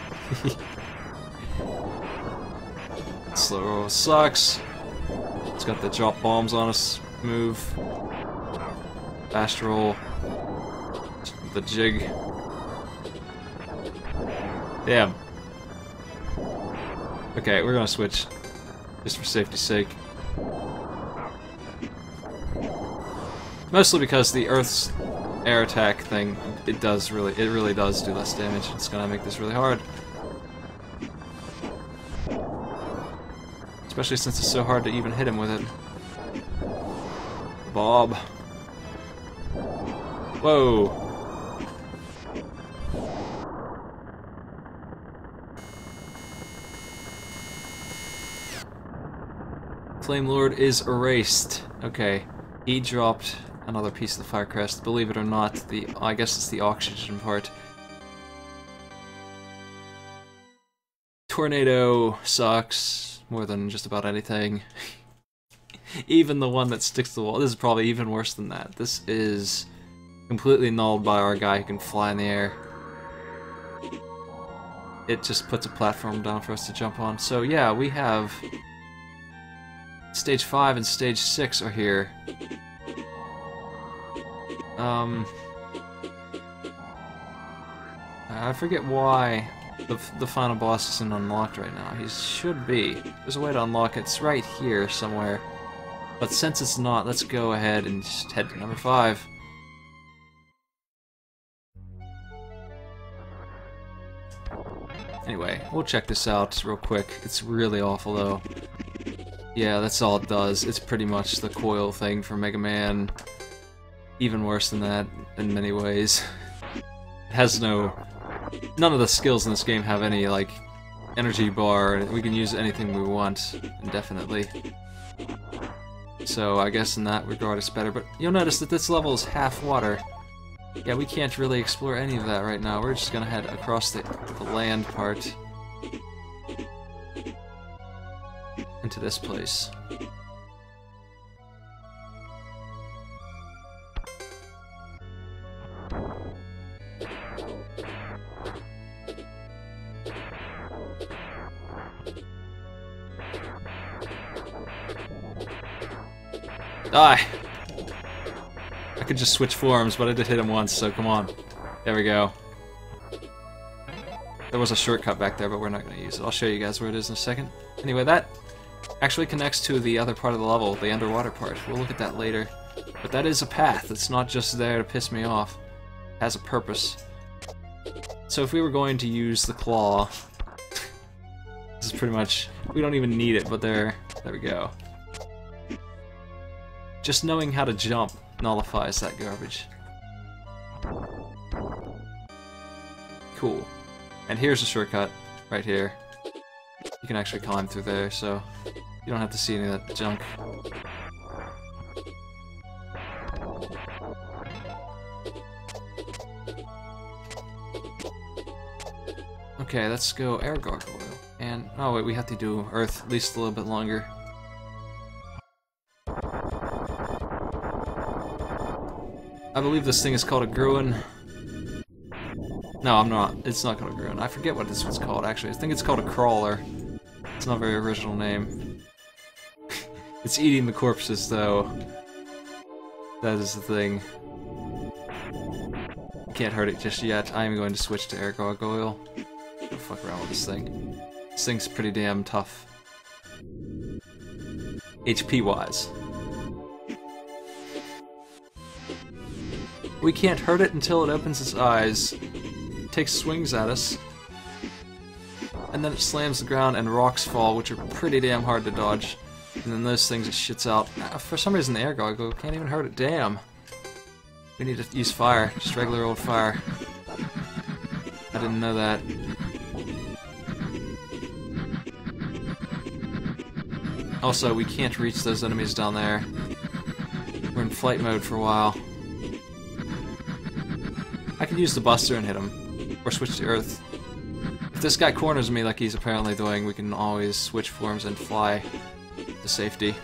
A: Slow roll sucks. It's got the drop bombs on us move. Fast roll. The jig. Damn. Okay, we're gonna switch. Just for safety's sake. Mostly because the Earth's air attack thing, it really does do less damage. It's gonna make this really hard. Especially since it's so hard to even hit him with it. Bob. Whoa. Flame Lord is erased. Okay, he dropped another piece of the Fire Crest. Believe it or not, I guess it's the oxygen part. Tornado sucks more than just about anything. Even the one that sticks to the wall. This is probably even worse than that. This is completely nulled by our guy who can fly in the air. It just puts a platform down for us to jump on. So yeah, we have... Stage 5 and Stage 6 are here. I forget why the final boss isn't unlocked right now. He should be. There's a way to unlock it. It's right here somewhere. But since it's not, let's go ahead and just head to number 5. Anyway, we'll check this out real quick. It's really awful though. Yeah, that's all it does. It's pretty much the coil thing for Mega Man. Even worse than that in many ways. It has none of the skills in this game have any, like, energy bar. We can use anything we want, indefinitely. So I guess in that regard it's better, but you'll notice that this level is half water. Yeah, we can't really explore any of that right now. We're just gonna head across the land part. Into this place. Die! I could just switch forms, but I did hit him once, so come on. There we go. There was a shortcut back there, but we're not going to use it. I'll show you guys where it is in a second. Anyway, that actually connects to the other part of the level, the underwater part. We'll look at that later. But that is a path. It's not just there to piss me off. It has a purpose. So if we were going to use the claw... This is pretty much... We don't even need it, but there we go. Just knowing how to jump nullifies that garbage. Cool. And here's a shortcut, right here. You can actually climb through there, so you don't have to see any of that junk. Okay, let's go air gargoyle. And, oh wait, we have to do earth at least a little bit longer. I believe this thing is called a Gruin. No, I'm not. It's not called a Gruin. I forget what this one's called, actually. I think it's called a Crawler. It's not a very original name. It's eating the corpses, though. That is the thing. Can't hurt it just yet. I am going to switch to air gargoyle. Go fuck around with this thing. This thing's pretty damn tough. HP-wise. We can't hurt it until it opens its eyes, takes swings at us, and then it slams the ground and rocks fall, which are pretty damn hard to dodge. And then those things it shits out. For some reason the air gargoyle can't even hurt it. Damn. We need to use fire. Just regular old fire. I didn't know that. Also, we can't reach those enemies down there. We're in flight mode for a while. I could use the buster and hit him. Or switch to Earth. If this guy corners me like he's apparently doing, we can always switch forms and fly to safety.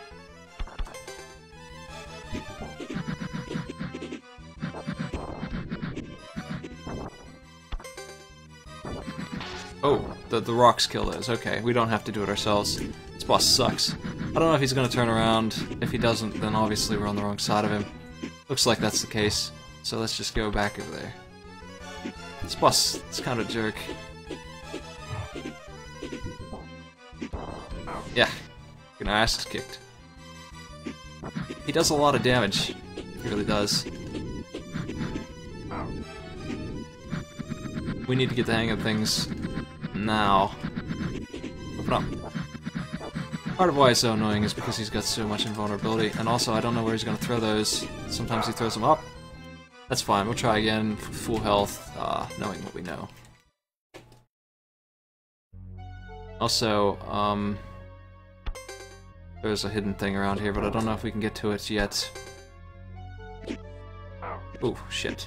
A: Oh, the rocks kill those. Okay, we don't have to do it ourselves. This boss sucks. I don't know if he's gonna turn around. If he doesn't, then obviously we're on the wrong side of him. Looks like that's the case. So let's just go back over there. This boss is kind of a jerk. Yeah, getting our asses kicked. He does a lot of damage. He really does. We need to get the hang of things now. Open up. Part of why it's so annoying is because he's got so much invulnerability, and also I don't know where he's going to throw those. Sometimes he throws them up. That's fine, we'll try again for full health, knowing what we know. Also, there's a hidden thing around here, but I don't know if we can get to it yet. Ooh, shit.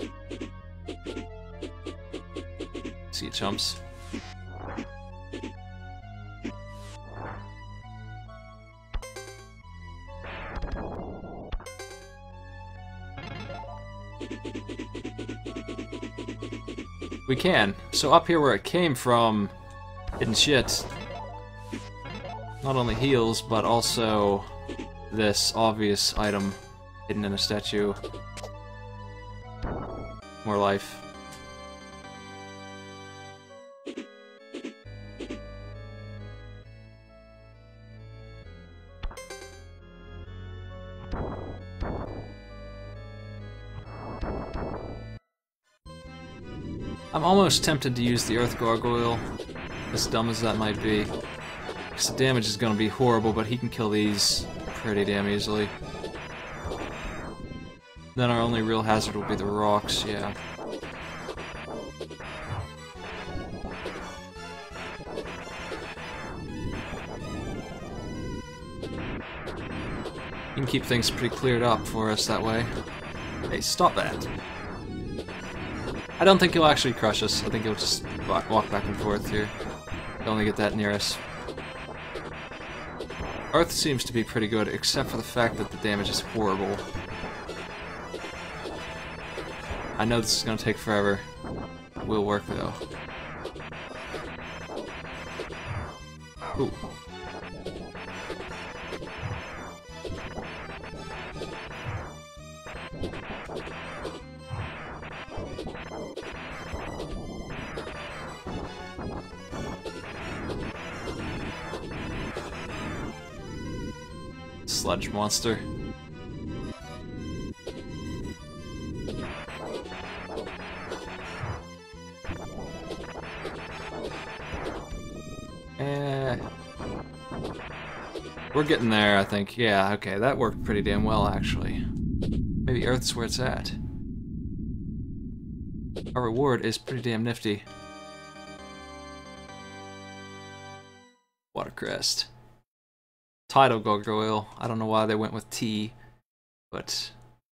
A: See it chumps. We can. So up here where it came from, hidden shit, not only heals, but also this obvious item hidden in a statue. More life. I'm almost tempted to use the Earth Gargoyle, as dumb as that might be. Because the damage is going to be horrible, but he can kill these pretty damn easily. Then our only real hazard will be the rocks, yeah. You can keep things pretty cleared up for us that way. Hey, stop that! I don't think he'll actually crush us. I think he'll just walk back and forth here. He'll only get that near us. Earth seems to be pretty good, except for the fact that the damage is horrible. I know this is going to take forever. It will work, though. Ooh. Sludge monster. We're getting there, I think. Yeah, okay, that worked pretty damn well, actually. Maybe Earth's where it's at. Our reward is pretty damn nifty. Water Crest. Tidal Gargoyle. I don't know why they went with T, but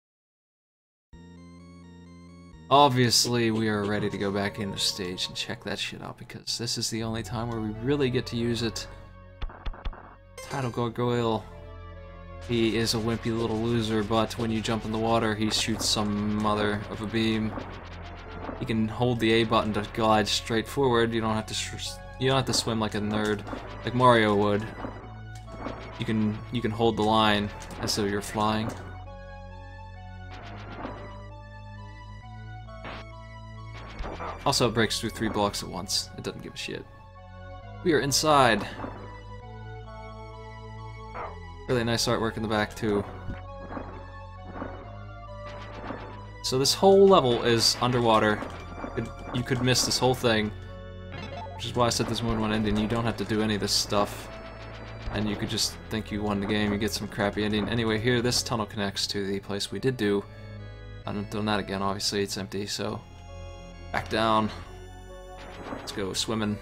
A: obviously we are ready to go back into stage and check that shit out, because this is the only time where we really get to use it. Tidal Gargoyle. He is a wimpy little loser, but when you jump in the water, he shoots some mother of a beam. You can hold the A button to glide straight forward. You don't have to swim like a nerd, like Mario would. You can hold the line as though you're flying. Also, it breaks through 3 blocks at once. It doesn't give a shit. We are inside. Really nice artwork in the back too. So this whole level is underwater. You could miss this whole thing, which is why I said this one ending. You don't have to do any of this stuff. and you could just think you won the game, you get some crappy ending. Anyway, here, this tunnel connects to the place we did do. I haven't done that again, obviously, it's empty, so... Back down. Let's go swimming.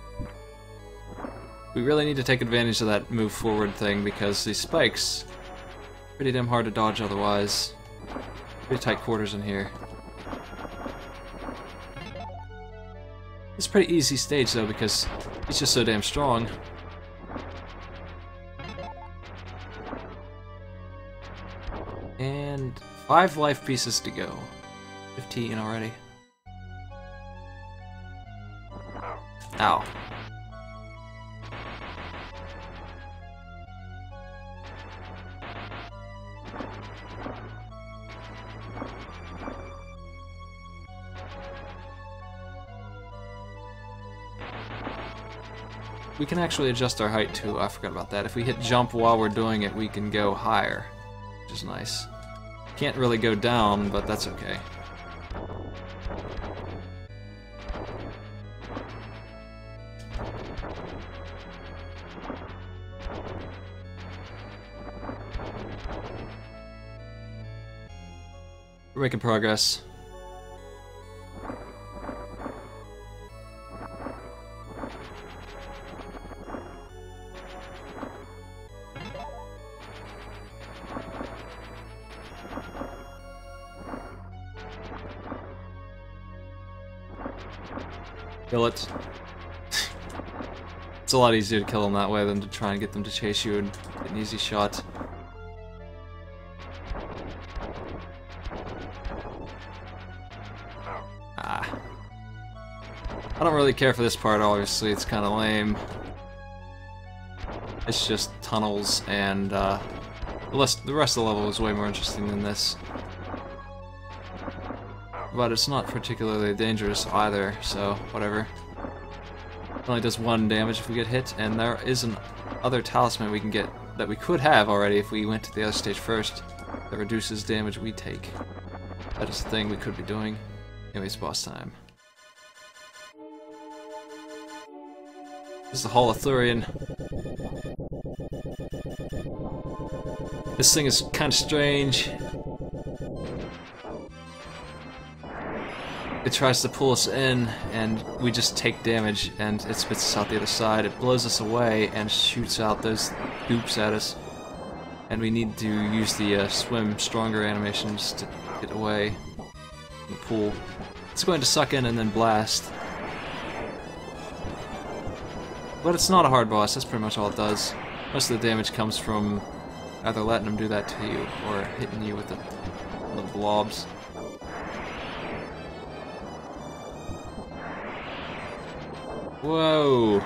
A: We really need to take advantage of that move forward thing, because these spikes... Pretty damn hard to dodge otherwise. Pretty tight quarters in here. It's a pretty easy stage, though, because he's just so damn strong. And 5 life pieces to go. 15 already. Ow. We can actually adjust our height too, I forgot about that. If we hit jump while we're doing it, we can go higher, which is nice. Can't really go down, but that's okay. We're making progress. Kill it. It's a lot easier to kill them that way than to try and get them to chase you and get an easy shot. Ah. I don't really care for this part, obviously, it's kind of lame. It's just tunnels, and the rest of the level is way more interesting than this. But it's not particularly dangerous either, so whatever. It only does 1 damage if we get hit, and there is an other talisman we can get that we could have already if we went to the other stage first that reduces damage we take. That is the thing we could be doing. Anyways, boss time. This is the Hall of Thurian. This thing is kind of strange. It tries to pull us in, and we just take damage, and it spits us out the other side. It blows us away and shoots out those goops at us. And we need to use the swim stronger animations to get away from the pool. It's going to suck in and then blast. But it's not a hard boss, that's pretty much all it does. Most of the damage comes from either letting them do that to you, or hitting you with the little blobs. Whoa!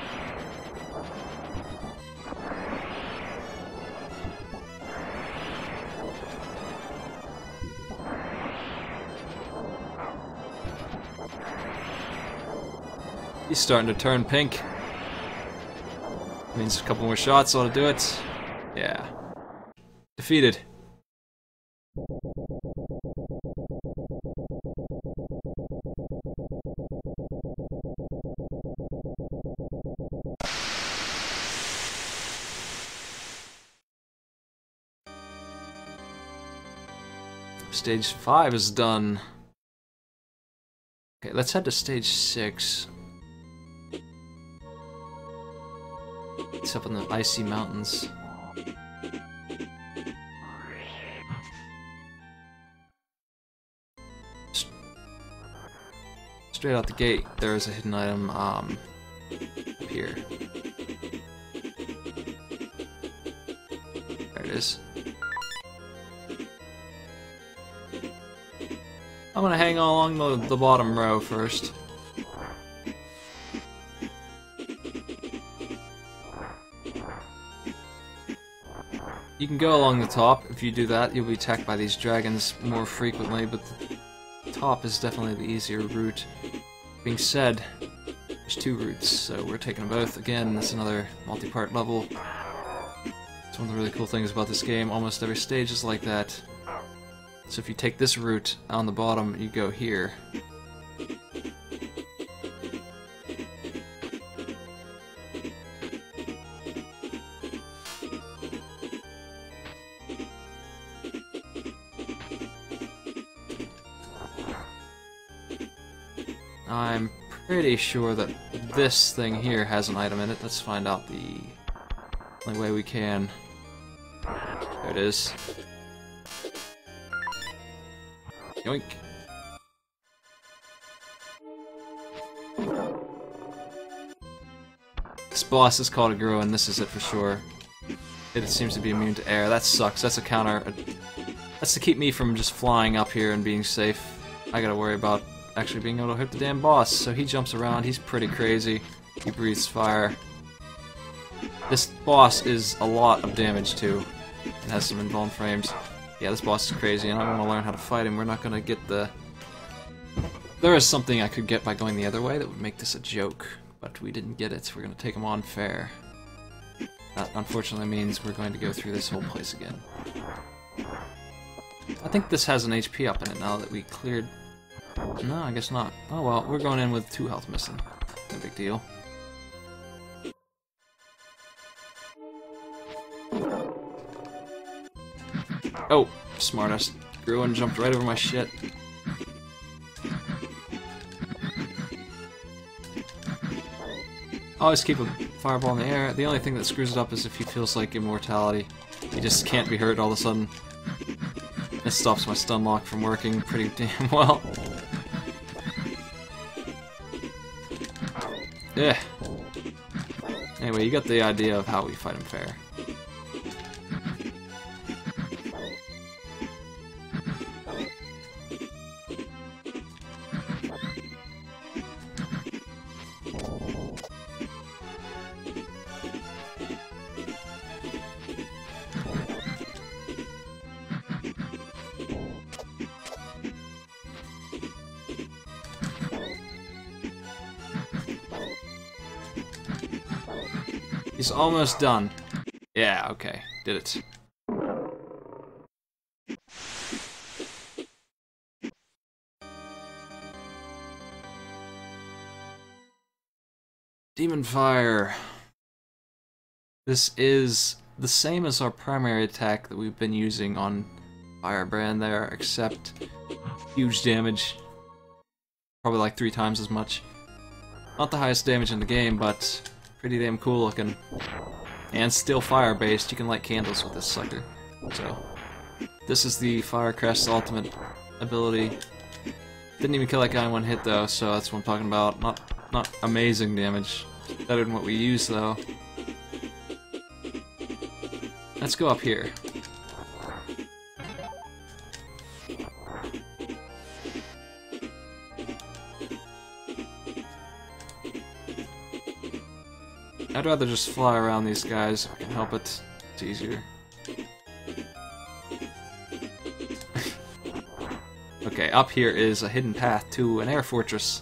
A: He's starting to turn pink. Means a couple more shots ought to do it. Yeah. Defeated. Stage 5 is done. Okay, let's head to stage 6. It's up in the icy mountains. Straight out the gate, there is a hidden item up here. There it is. I'm gonna hang along the bottom row first. You can go along the top. If you do that, you'll be attacked by these dragons more frequently, but the top is definitely the easier route. Being said, there's 2 routes, so we're taking both. Again, that's another multi-part level. It's one of the really cool things about this game. Almost every stage is like that. So if you take this route on the bottom, you go here. I'm pretty sure that this thing here has an item in it. Let's find out the only way we can. There it is. Yoink. This boss is called a Gru, and this is it for sure. It seems to be immune to air. That sucks. That's a counter. That's to keep me from just flying up here and being safe. I gotta worry about actually being able to hit the damn boss. So he jumps around. He's pretty crazy. He breathes fire. This boss is a lot of damage too. It has some invuln frames. Yeah, this boss is crazy, and I want to learn how to fight him. We're not gonna get the... There is something I could get by going the other way that would make this a joke, but we didn't get it. We're gonna take him on fair. That unfortunately means we're going to go through this whole place again. I think this has an HP up in it now that we cleared... No, I guess not. Oh well, we're going in with 2 health missing. No big deal. Oh, smartass. Grew and jumped right over my shit. Always keep a fireball in the air. The only thing that screws it up is if he feels like immortality. He just can't be hurt all of a sudden. This stops my stun lock from working pretty damn well. Yeah. Anyway, you got the idea of how we fight him fair. He's almost done. Yeah, okay. Did it. Demon Fire. This is the same as our primary attack that we've been using on Firebrand there, except huge damage. Probably like 3 times as much. Not the highest damage in the game, but pretty damn cool looking. And still fire based. You can light candles with this sucker. So this is the Fire Crest ultimate ability. Didn't even kill that guy in 1 hit though, so that's what I'm talking about. Not amazing damage. Better than what we use though. Let's go up here. I'd rather just fly around these guys if I can help it. It's easier. Okay, up here is a hidden path to an air fortress.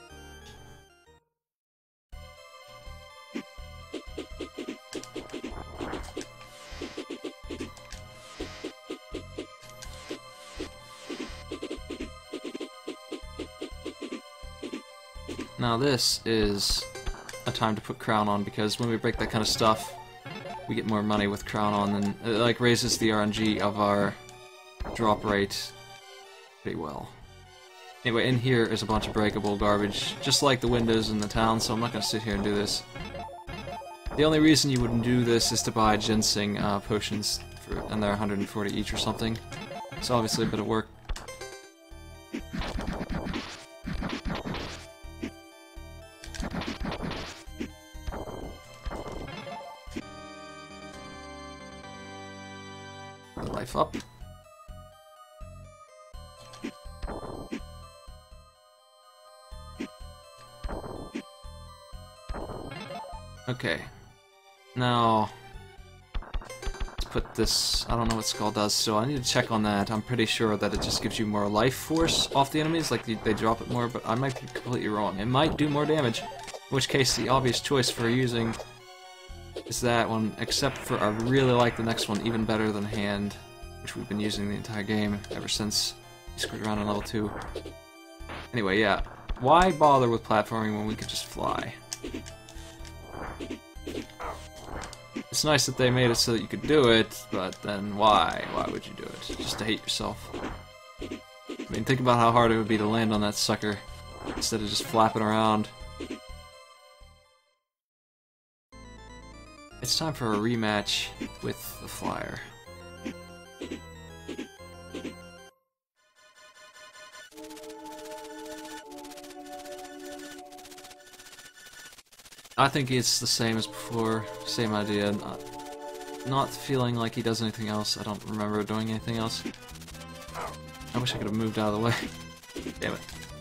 A: Now this is a time to put Crown on, because when we break that kind of stuff, we get more money with Crown on, and it like raises the RNG of our drop rate pretty well. Anyway, in here is a bunch of breakable garbage, just like the windows in the town, so I'm not going to sit here and do this. The only reason you wouldn't do this is to buy ginseng potions, and they're 140 each or something. It's obviously a bit of work. Life up. Okay. Now, let's put this, I don't know what Skull does, so I need to check on that. I'm pretty sure that it just gives you more life force off the enemies, like they drop it more, but I might be completely wrong. It might do more damage, in which case the obvious choice for using is that one, except for I really like the next one even better than Hand, which we've been using the entire game ever since we screwed around on level 2. Anyway, yeah. Why bother with platforming when we could just fly? It's nice that they made it so that you could do it, but then why? Why would you do it? Just to hate yourself. I mean, think about how hard it would be to land on that sucker. instead of just flapping around. It's time for a rematch with the flyer. I think it's the same as before, same idea. Not feeling like he does anything else. I don't remember doing anything else. I wish I could have moved out of the way. Damn it.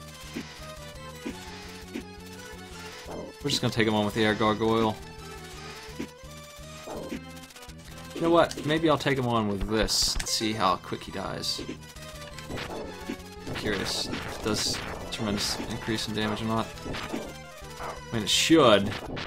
A: We're just gonna take him on with the air gargoyle. You know what? Maybe I'll take him on with this and see how quick he dies. I'm curious if it does a tremendous increase in damage or not. I mean, it should.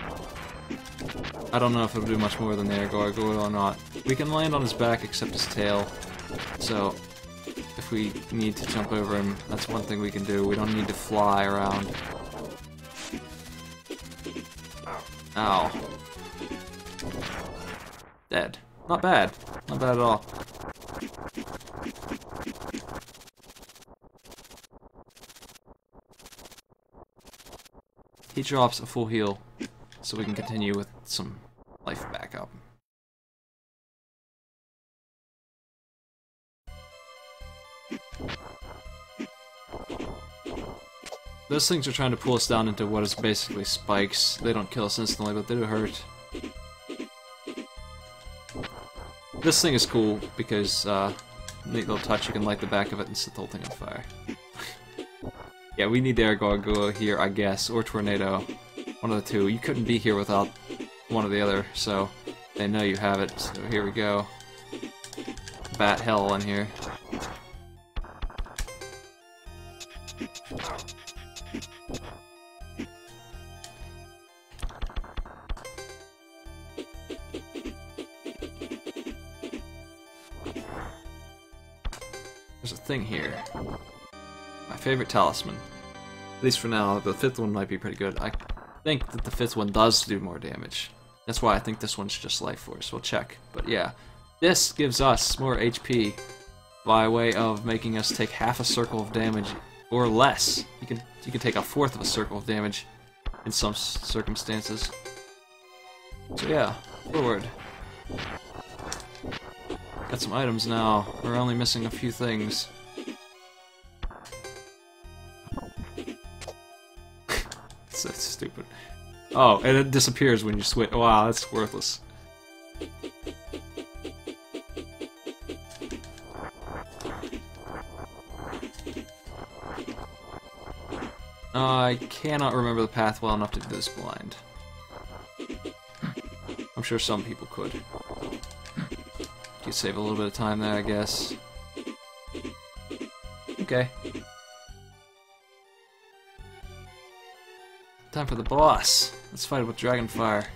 A: I don't know if it'll do much more than the air gargoyle or not. We can land on his back except his tail. So, if we need to jump over him, that's one thing we can do. We don't need to fly around. Ow. Dead. Not bad. Not bad at all. He drops a full heal, so we can continue with some life backup. Those things are trying to pull us down into what is basically spikes. They don't kill us instantly, but they do hurt. This thing is cool because, neat little touch, you can light the back of it and set the whole thing on fire. Yeah, we need the air gargoyle here, I guess, or tornado. One of the two. You couldn't be here without one or the other, so they know you have it. So here we go. Bat hell in here. There's a thing here. My favorite talisman. At least for now, the fifth one might be pretty good. I think that the fifth one does do more damage. That's why I think this one's just life force. We'll check. But yeah, this gives us more HP by way of making us take half a circle of damage or less. You can take a fourth of a circle of damage in some circumstances. So yeah, forward. Got some items now. We're only missing a few things. So stupid. Oh, and it disappears when you switch. Wow, that's worthless. I cannot remember the path well enough to do this blind. I'm sure some people could. You save a little bit of time there, I guess. Okay. Time for the boss. Let's fight it with Dragonfire.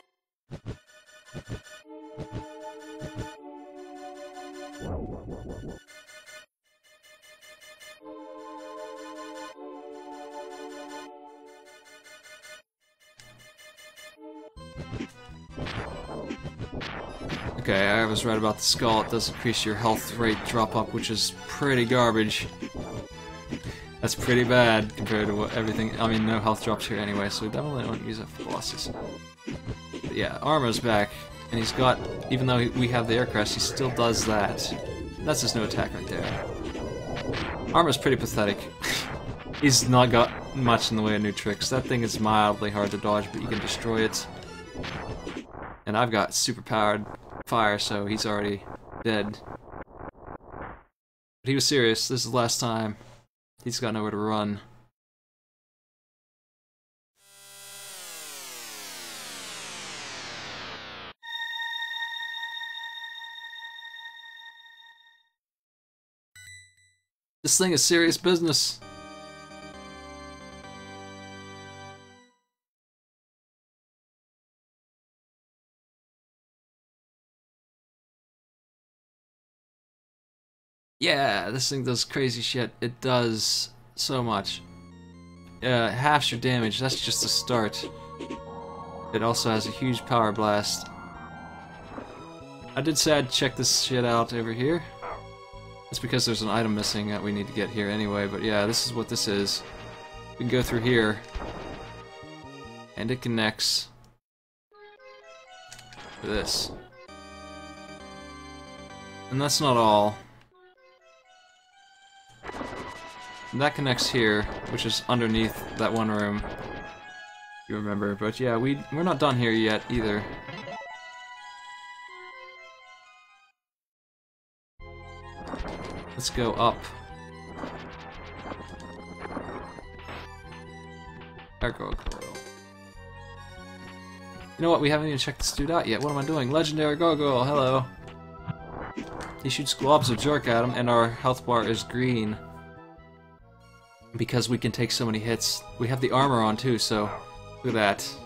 A: Okay, I was right about the skull. It does increase your health rate drop up, which is pretty garbage. That's pretty bad compared to what everything. I mean, no health drops here anyway, so we definitely don't use it for bosses. But yeah, Armo's back, and he's got. Even though we have the air crest, he still does that. That's his new attack right there. Armo's pretty pathetic. He's not got much in the way of new tricks. That thing is mildly hard to dodge, but you can destroy it. And I've got super powered fire, so he's already dead. But he was serious. This is the last time. He's got nowhere to run. This thing is serious business. Yeah, this thing does crazy shit. It does so much. Halves your damage, that's just the start. It also has a huge power blast. I did say I'd check this shit out over here. It's because there's an item missing that we need to get here anyway, but yeah, this is what this is. we can go through here. And it connects to this. And that's not all. And that connects here, which is underneath that one room. You remember, but yeah, we're not done here yet either. Let's go up. Gargoyle. You know what? We haven't even checked this dude out yet. What am I doing? Legendary Gargoyle. Hello. He shoots globs of jerk at him, and our health bar is green because we can take so many hits. We have the armor on too, so look at that.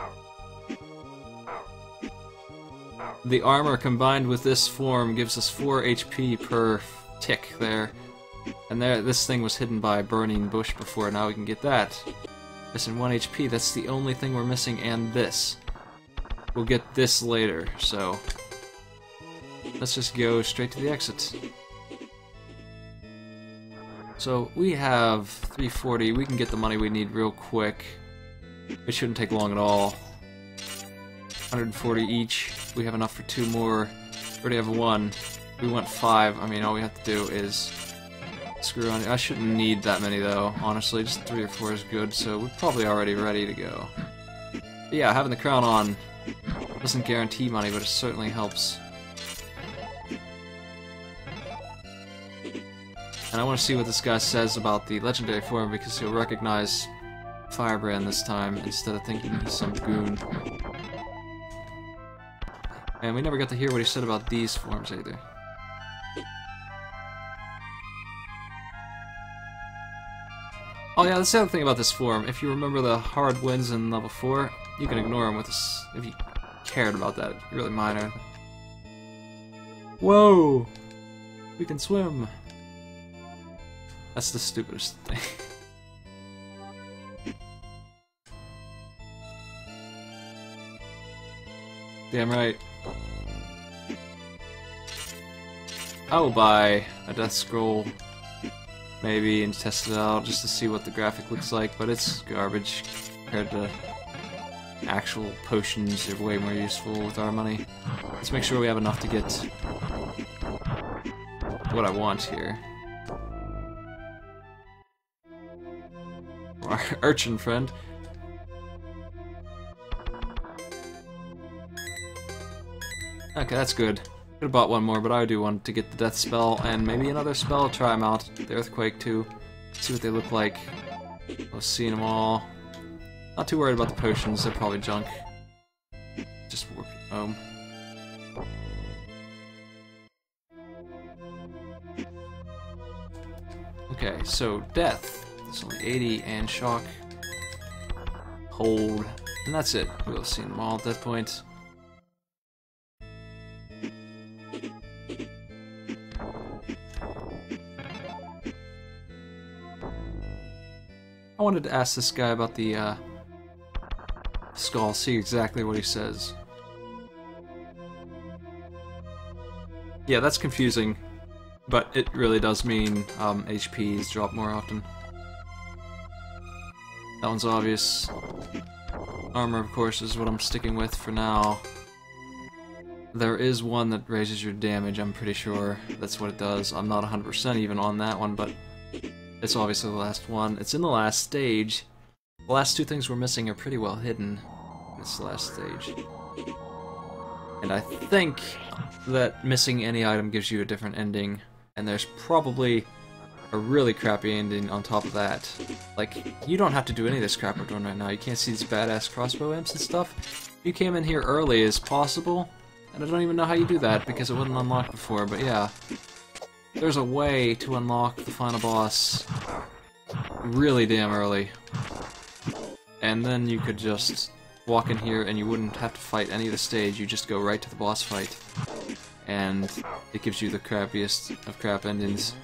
A: The armor combined with this form gives us 4 HP per tick there. And there, this thing was hidden by a burning bush before. Now we can get that. Missing 1 HP. That's the only thing we're missing, and this. We'll get this later, so let's just go straight to the exit. So we have 340. We can get the money we need real quick. It shouldn't take long at all. 140 each. We have enough for 2 more. We already have 1. We want 5. I mean, all we have to do is screw on. I shouldn't need that many though, honestly. Just 3 or 4 is good, so we're probably already ready to go. But yeah, having the crown on doesn't guarantee money, but it certainly helps. And I want to see what this guy says about the legendary form, because he'll recognize Firebrand this time instead of thinking he's some goon. And we never got to hear what he said about these forms either. Oh yeah, that's the other thing about this form. If you remember the hard winds in level 4, you can ignore them with this if you cared about that. Really minor. Whoa! We can swim! That's the stupidest thing. Damn right. I will buy a death scroll, maybe, and test it out just to see what the graphic looks like, but it's garbage compared to actual potions. Are way more useful with our money. Let's make sure we have enough to get what I want here. Our urchin friend. Okay, that's good. Could have bought 1 more, but I do want to get the death spell and maybe another spell. Try them out. The earthquake too. See what they look like. I've seen them all. Not too worried about the potions. They're probably junk. Just warp home. Okay, so death. It's only 80 and shock. Hold. And that's it. We'll have seen them all at that point. I wanted to ask this guy about the skull, see exactly what he says. Yeah, that's confusing, but it really does mean HPs drop more often. That one's obvious. Armor, of course, is what I'm sticking with for now. There is one that raises your damage, I'm pretty sure that's what it does. I'm not 100% even on that one, but it's obviously the last one. It's in the last stage. The last 2 things we're missing are pretty well hidden in this last stage. And I think that missing any item gives you a different ending, and there's probably a really crappy ending on top of that. Like, you don't have to do any of this crap we're doing right now. You can't see these badass crossbow imps and stuff. You came in here early as possible, and I don't even know how you do that because it wasn't unlocked before, but yeah. There's a way to unlock the final boss really damn early. And then you could just walk in here and you wouldn't have to fight any of the stage, you just go right to the boss fight. And it gives you the crappiest of crap endings.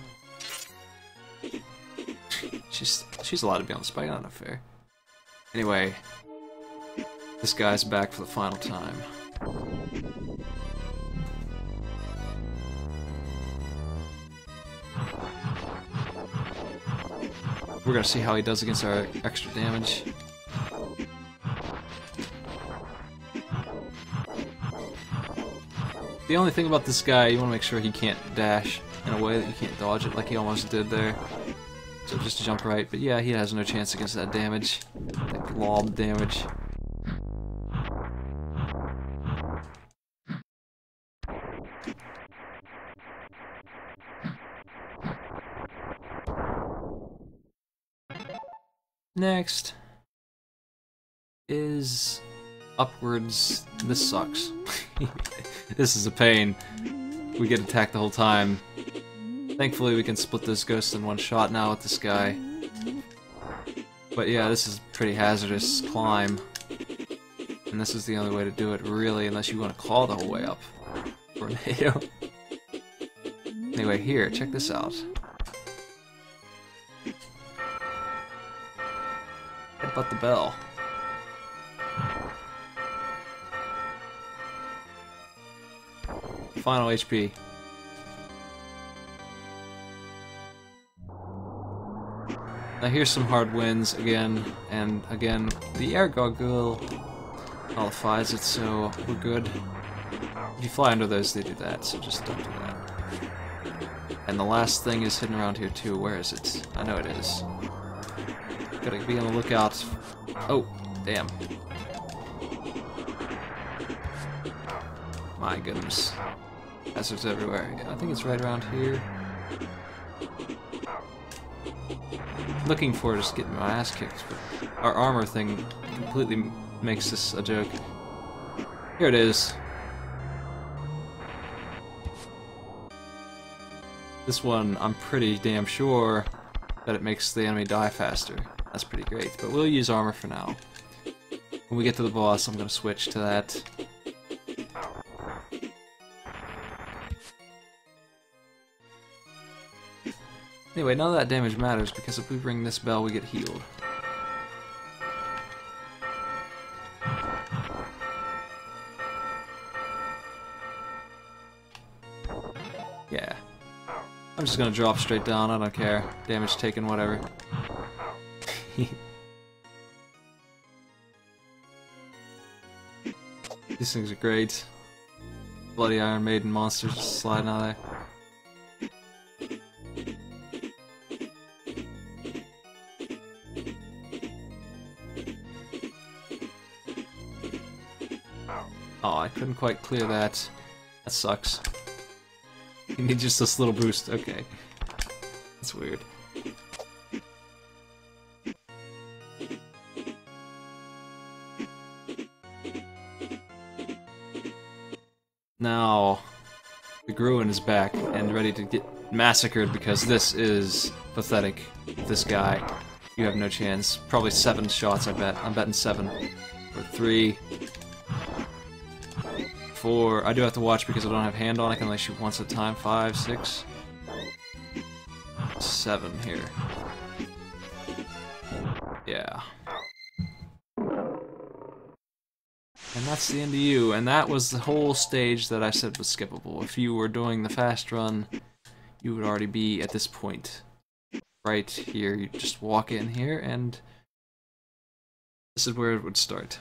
A: She's allowed to be on the spike, not fair. Anyway, this guy's back for the final time. We're gonna see how he does against our extra damage. The only thing about this guy, you want to make sure he can't dash in a way that you can't dodge it like he almost did there. So just jump right, but yeah, he has no chance against that damage. That glob damage. Next is upwards. This sucks. This is a pain. We get attacked the whole time. Thankfully we can split those ghosts in one shot now with this guy. But yeah, this is a pretty hazardous climb. And this is the only way to do it, really, unless you want to claw the whole way up. Tornado. Anyway, here, check this out. Headbutt the bell. Final HP. Now here's some hard wins again, and again, the air gargoyle nullifies it, so we're good. If you fly under those, they do that, so just don't do that. And the last thing is hidden around here too. Where is it? I know it is. Gotta be on the lookout. Oh, damn. My goodness. Hazards everywhere. I think it's right around here. Looking for just getting my ass kicked, but our armor thing completely makes this a joke. Here it is. This one, I'm pretty damn sure that it makes the enemy die faster. That's pretty great, but we'll use armor for now. When we get to the boss, I'm gonna switch to that. Anyway, none of that damage matters, because if we ring this bell, we get healed. Yeah. I'm just gonna drop straight down, I don't care. Damage taken, whatever. These things are great. Bloody Iron Maiden monsters just sliding out of there. Oh, I couldn't quite clear that. That sucks. You need just this little boost. Okay. That's weird. Now, the Gruin is back and ready to get massacred because this is pathetic. This guy, you have no chance. Probably 7 shots, I bet. I'm betting 7. Or 3. 4. I do have to watch because I don't have hand on. I can only shoot once at a time. 5, 6, 7 here. Yeah. And that's the end of you. And that was the whole stage that I said was skippable. If you were doing the fast run, you would already be at this point. Right here. You just walk in here and this is where it would start.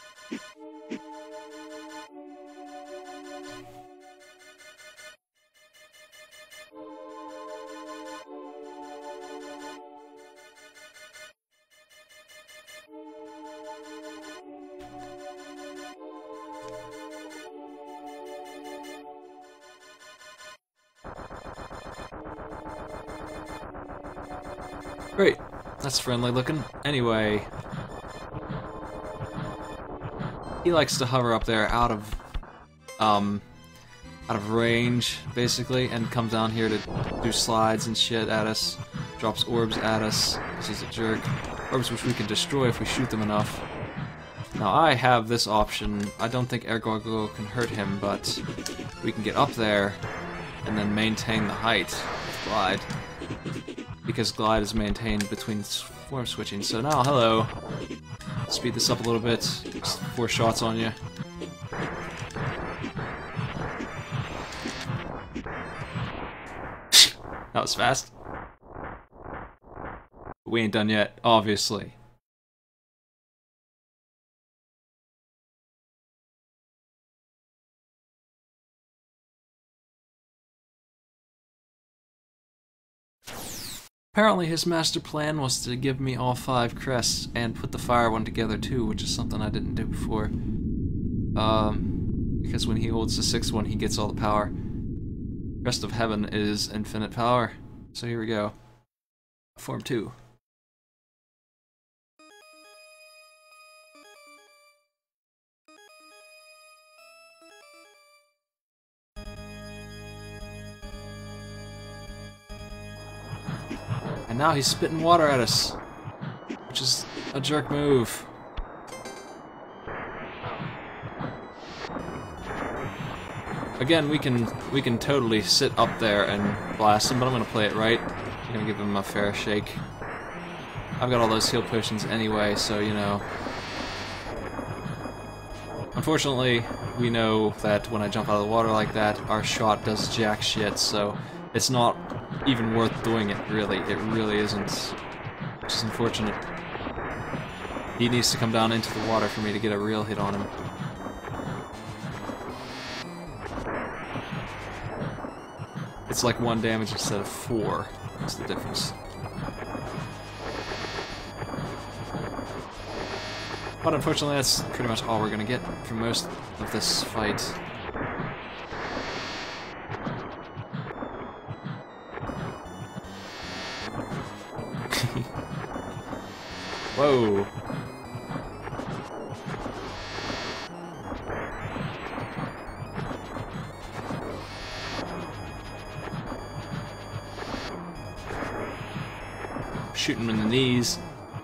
A: Great. That's friendly looking. Anyway. He likes to hover up there out of range, basically, and come down here to do slides and shit at us. Drops orbs at us, because he's a jerk. Orbs which we can destroy if we shoot them enough. Now I have this option. I don't think Air Gargoyle can hurt him, but we can get up there and then maintain the height with Glide. Because Glide is maintained between form switching. So now, hello. Speed this up a little bit. Just 4 shots on you. That was fast. But we ain't done yet, obviously. Apparently his master plan was to give me all 5 crests and put the fire one together too, which is something I didn't do before. Because when he holds the 6th one, he gets all the power. Crest of Heaven is infinite power. So here we go. Form 2. And now he's spitting water at us, which is a jerk move. Again, we can totally sit up there and blast him, but I'm gonna play it right. I'm gonna give him a fair shake. I've got all those heal potions anyway, so you know. Unfortunately, we know that when I jump out of the water like that, our shot does jack shit, so it's not even worth doing it, really. It really isn't. Which is unfortunate. He needs to come down into the water for me to get a real hit on him. It's like 1 damage instead of 4. That's the difference. But unfortunately, that's pretty much all we're gonna get from most of this fight. Whoa. Shoot him in the knees.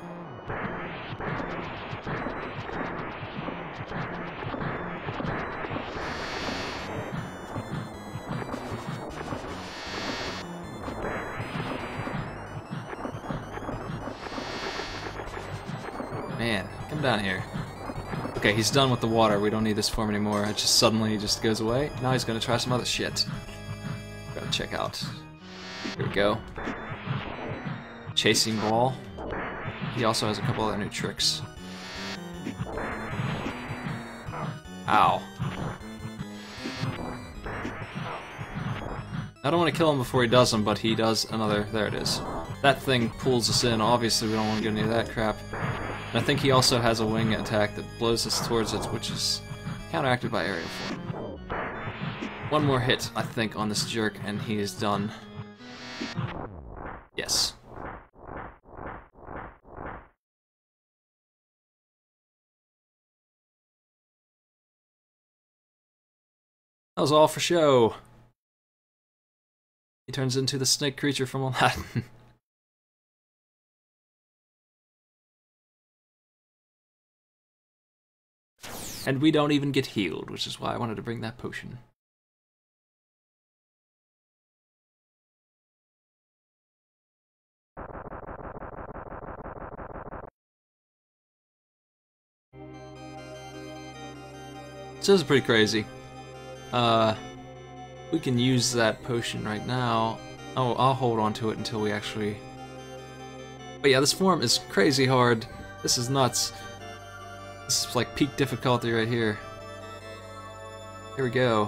A: Man, come down here. Okay, he's done with the water. We don't need this form anymore. It just suddenly just goes away. Now he's gonna try some other shit. Gotta check out. Here we go. Chasing ball. He also has a couple other new tricks. Ow. I don't want to kill him before he does them, but he does another. There it is. That thing pulls us in. Obviously, we don't want to get any of that crap. And I think he also has a wing attack that blows us towards it, which is counteracted by aerial form. One more hit, I think, on this jerk, and he is done. Yes. That was all for show. He turns into the snake creature from Aladdin. And we don't even get healed, which is why I wanted to bring that potion. So this is pretty crazy. We can use that potion right now. Oh, I'll hold on to it until we actually... But yeah, this form is crazy hard. This is nuts. This is like peak difficulty right here. Here we go.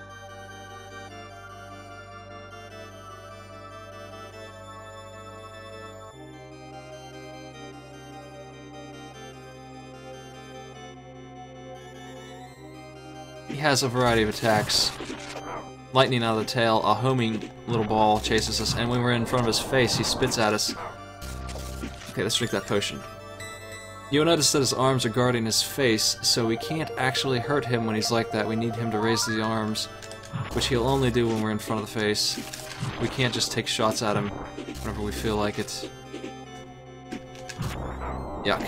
A: He has a variety of attacks. Lightning out of the tail, a homing little ball chases us, and when we're in front of his face, he spits at us. Okay, let's drink that potion. You'll notice that his arms are guarding his face, so we can't actually hurt him when he's like that. We need him to raise the arms, which he'll only do when we're in front of the face. We can't just take shots at him whenever we feel like it. Yuck.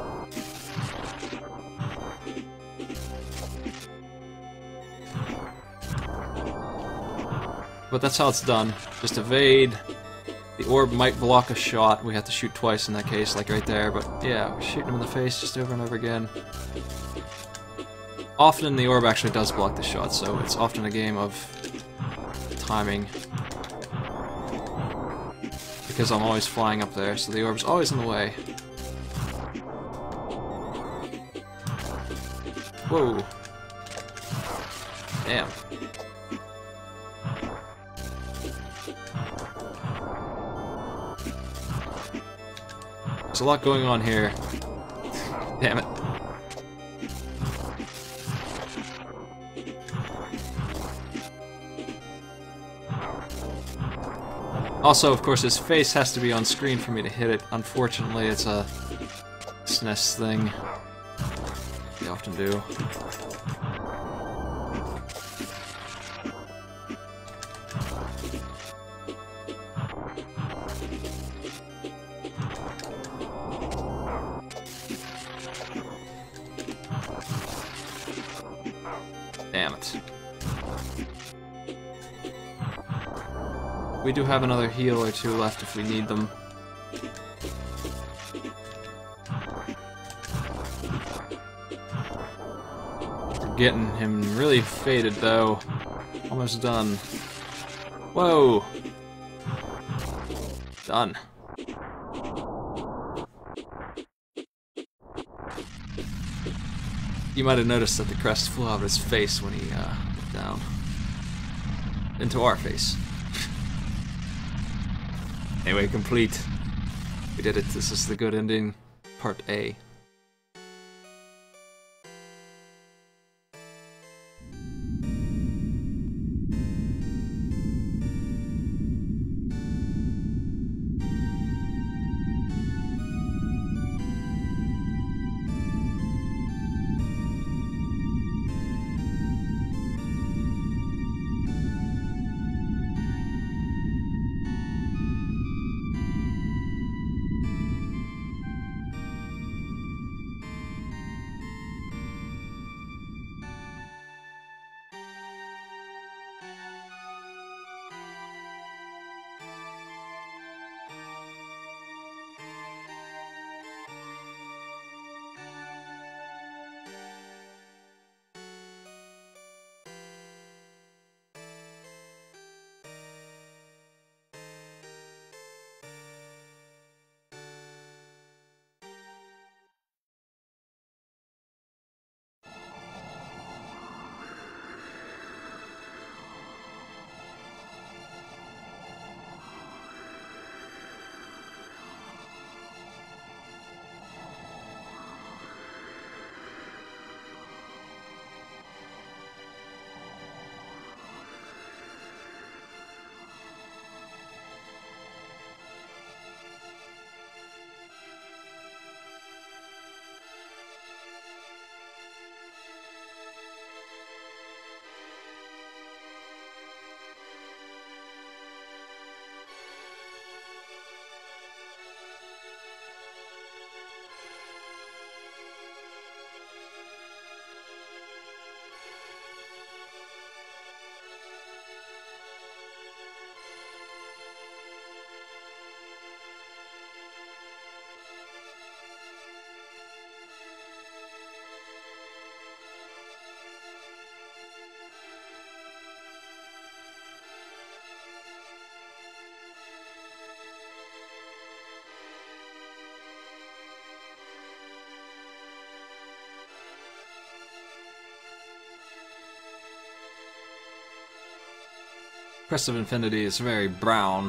A: But that's how it's done. Just evade. The orb might block a shot. We have to shoot twice in that case, like right there. But yeah, we're shooting him in the face just over and over again. Often the orb actually does block the shot, so it's often a game of timing. because I'm always flying up there, so the orb's always in the way. Whoa. Damn. There's a lot going on here. Damn it. Also, of course, his face has to be on screen for me to hit it. Unfortunately, it's a SNES thing. They often do. Damn it. We do have another heal or two left if we need them. We're getting him really faded though. Almost done. Whoa! Done. You might have noticed that the crest flew out of his face when he looked down. Into our face. Anyway, complete. We did it. This is the good ending. Part A. Crest of Infinity is very brown.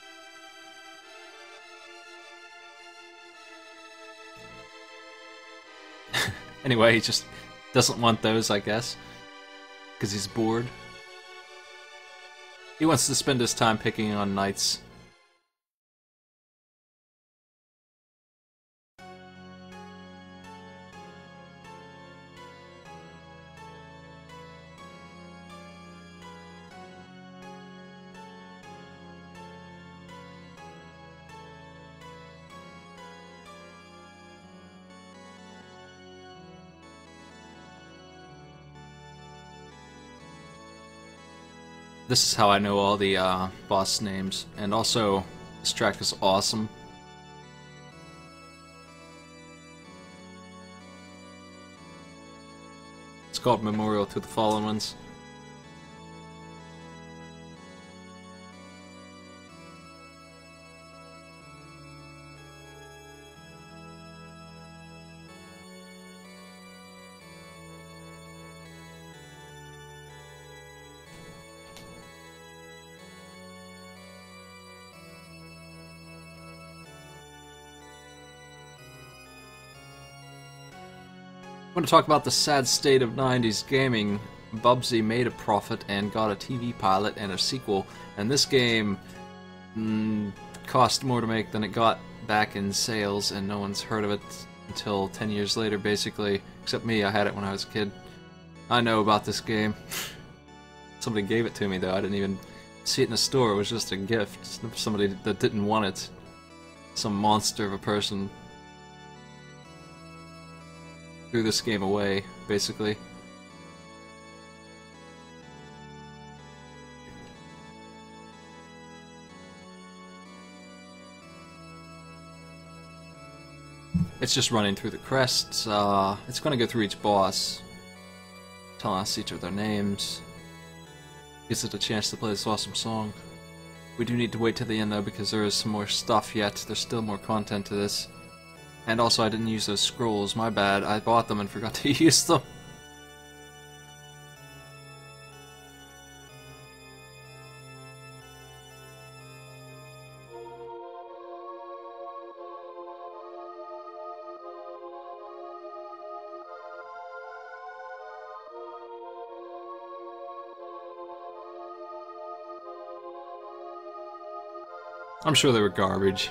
A: Anyway, he just doesn't want those, I guess. Because he's bored. He wants to spend his time picking on knights. This is how I know all the boss names, and also this track is awesome. It's called Memorial to the Fallen Ones. want to talk about the sad state of 90s gaming. Bubsy made a profit and got a TV pilot and a sequel, and this game cost more to make than it got back in sales, and no one's heard of it until 10 years later, basically. Except me, I had it when I was a kid. I know about this game. Somebody gave it to me, though. I didn't even see it in a store. It was just a gift. Somebody that didn't want it. Some monster of a person threw this game away, basically. It's just running through the crests. It's going to go through each boss, telling us each of their names. Gives it a chance to play this awesome song. We do need to wait till the end though, because there is some more stuff yet. There's still more content to this. And also I didn't use those scrolls, my bad. I bought them and forgot to use them. I'm sure they were garbage.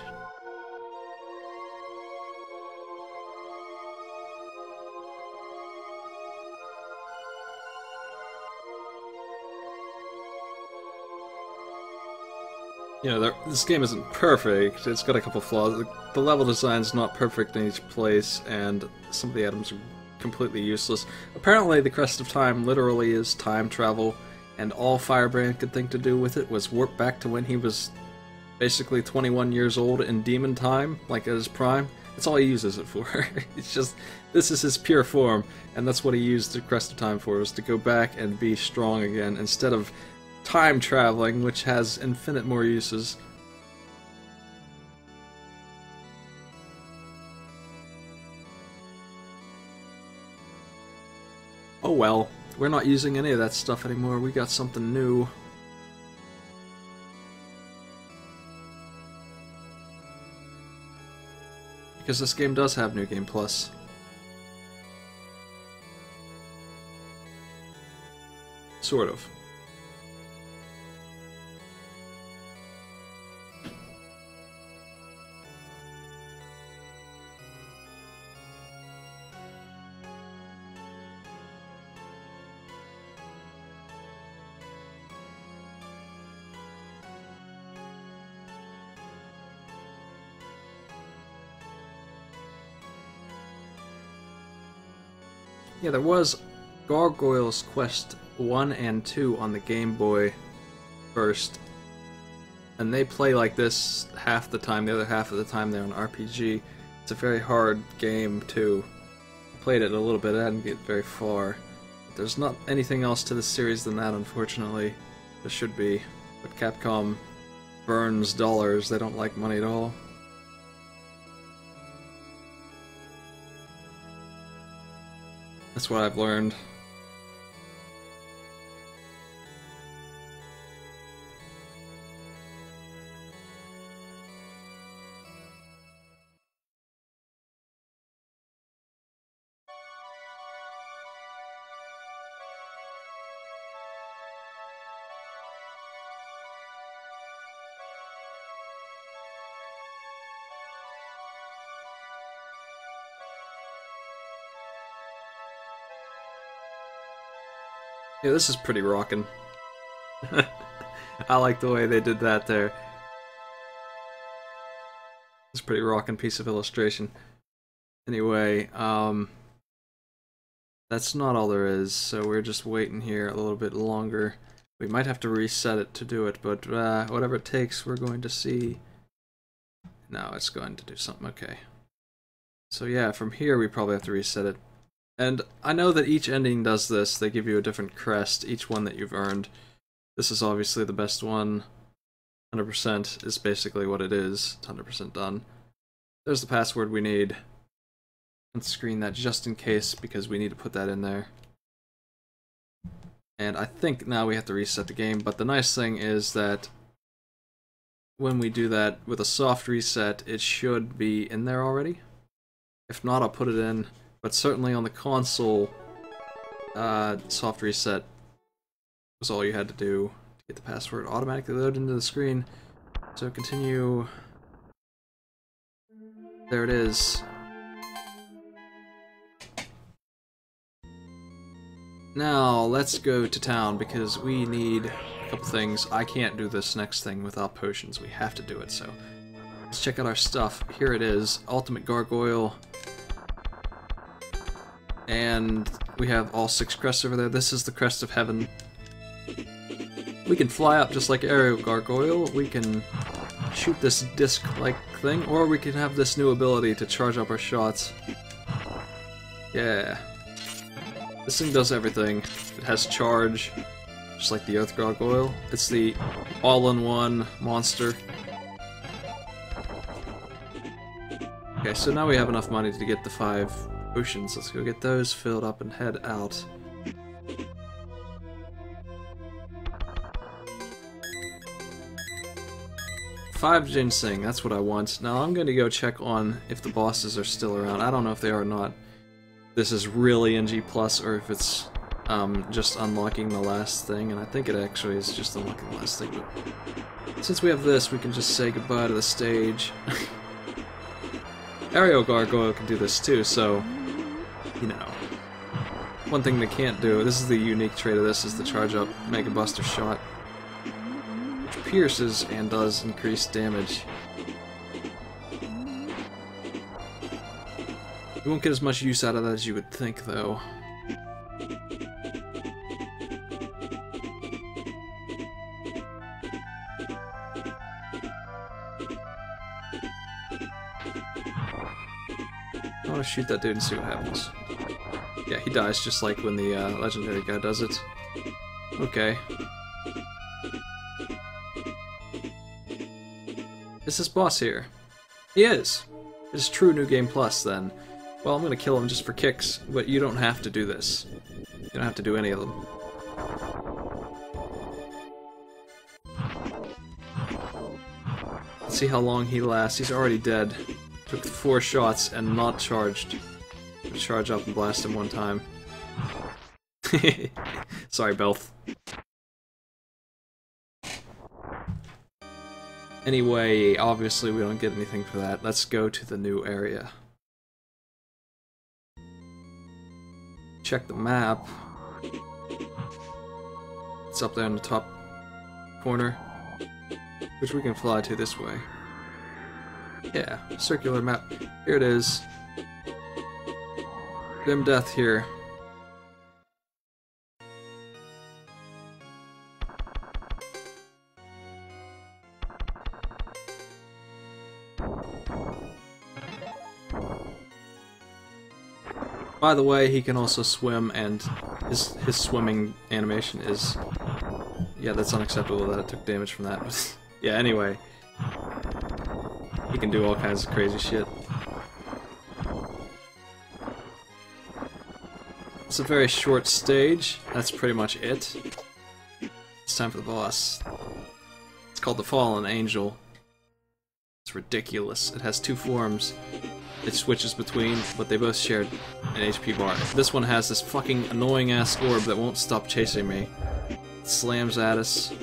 A: You know, this game isn't perfect. It's got a couple flaws. The level design's not perfect in each place, and some of the items are completely useless. Apparently, the Crest of Time literally is time travel, and all Firebrand could think to do with it was warp back to when he was basically 21 years old in demon time, like at his prime. That's all he uses it for. It's just, this is his pure form, and that's what he used the Crest of Time for, was to go back and be strong again, instead of time traveling, which has infinite more uses. Oh well, we're not using any of that stuff anymore. We got something new. Because this game does have New Game Plus. Sort of. Yeah, there was Gargoyle's Quest 1 and 2 on the Game Boy first. And they play like this half the time, the other half of the time they're on RPG. It's a very hard game too. I played it a little bit, I didn't get very far. But there's not anything else to the series than that, unfortunately. There should be. But Capcom burns dollars, they don't like money at all. That's what I've learned. Yeah, this is pretty rockin'. I like the way they did that there. It's a pretty rockin' piece of illustration. Anyway, that's not all there is, so we're just waiting here a little bit longer. We might have to reset it to do it, but whatever it takes, we're going to see. No, it's going to do something, okay. So yeah, from here we probably have to reset it. And I know that each ending does this, they give you a different crest, each one that you've earned. This is obviously the best one. 100% is basically what it is. It's 100% done. There's the password we need. Let's screen that just in case, because we need to put that in there. And I think now we have to reset the game, but the nice thing is that when we do that with a soft reset, it should be in there already. If not, I'll put it in but certainly on the console, soft reset was all you had to do to get the password automatically loaded into the screen. So continue. There it is. Now let's go to town because we need a couple things. I can't do this next thing without potions. We have to do it, so let's check out our stuff. Here it is. Ultimate Gargoyle. And we have all 6 crests over there. This is the Crest of Heaven. We can fly up just like Aerial Gargoyle. We can shoot this disc-like thing, or we can have this new ability to charge up our shots. Yeah. This thing does everything. It has charge, just like the Earth Gargoyle. It's the all-in-one monster. Okay, so now we have enough money to get the 5 potions. Let's go get those filled up and head out. Five ginseng, that's what I want. Now I'm going to go check on if the bosses are still around. I don't know if they are or not. This is really in G+, or if it's just unlocking the last thing, and I think it actually is just unlocking the last thing, but since we have this, we can just say goodbye to the stage. Aerial Gargoyle can do this too, so, you know. One thing they can't do, this is the unique trait of this, is the charge up Mega Buster shot. Which pierces and does increase damage. You won't get as much use out of that as you would think, though. I want to shoot that dude and see what happens. Yeah, he dies just like when the legendary guy does it. Okay. Is this boss here? He is! It is true New Game Plus, then. Well, I'm gonna kill him just for kicks, but you don't have to do this. You don't have to do any of them. Let's see how long he lasts. He's already dead. Took 4 shots and not charged. Charge up and blast him one time. Sorry, Belth. Anyway, obviously we don't get anything for that. Let's go to the new area. Check the map. It's up there in the top corner, which we can fly to this way. Yeah, circular map. Here it is. Grim Death here. By the way, he can also swim, and his swimming animation is... Yeah, that's unacceptable that it took damage from that. Yeah, anyway. He can do all kinds of crazy shit. It's a very short stage. That's pretty much it. It's time for the boss. It's called the Fallen Angel. It's ridiculous. It has 2 forms. It switches between, but they both share an HP bar. This one has this fucking annoying-ass orb that won't stop chasing me. It slams at us.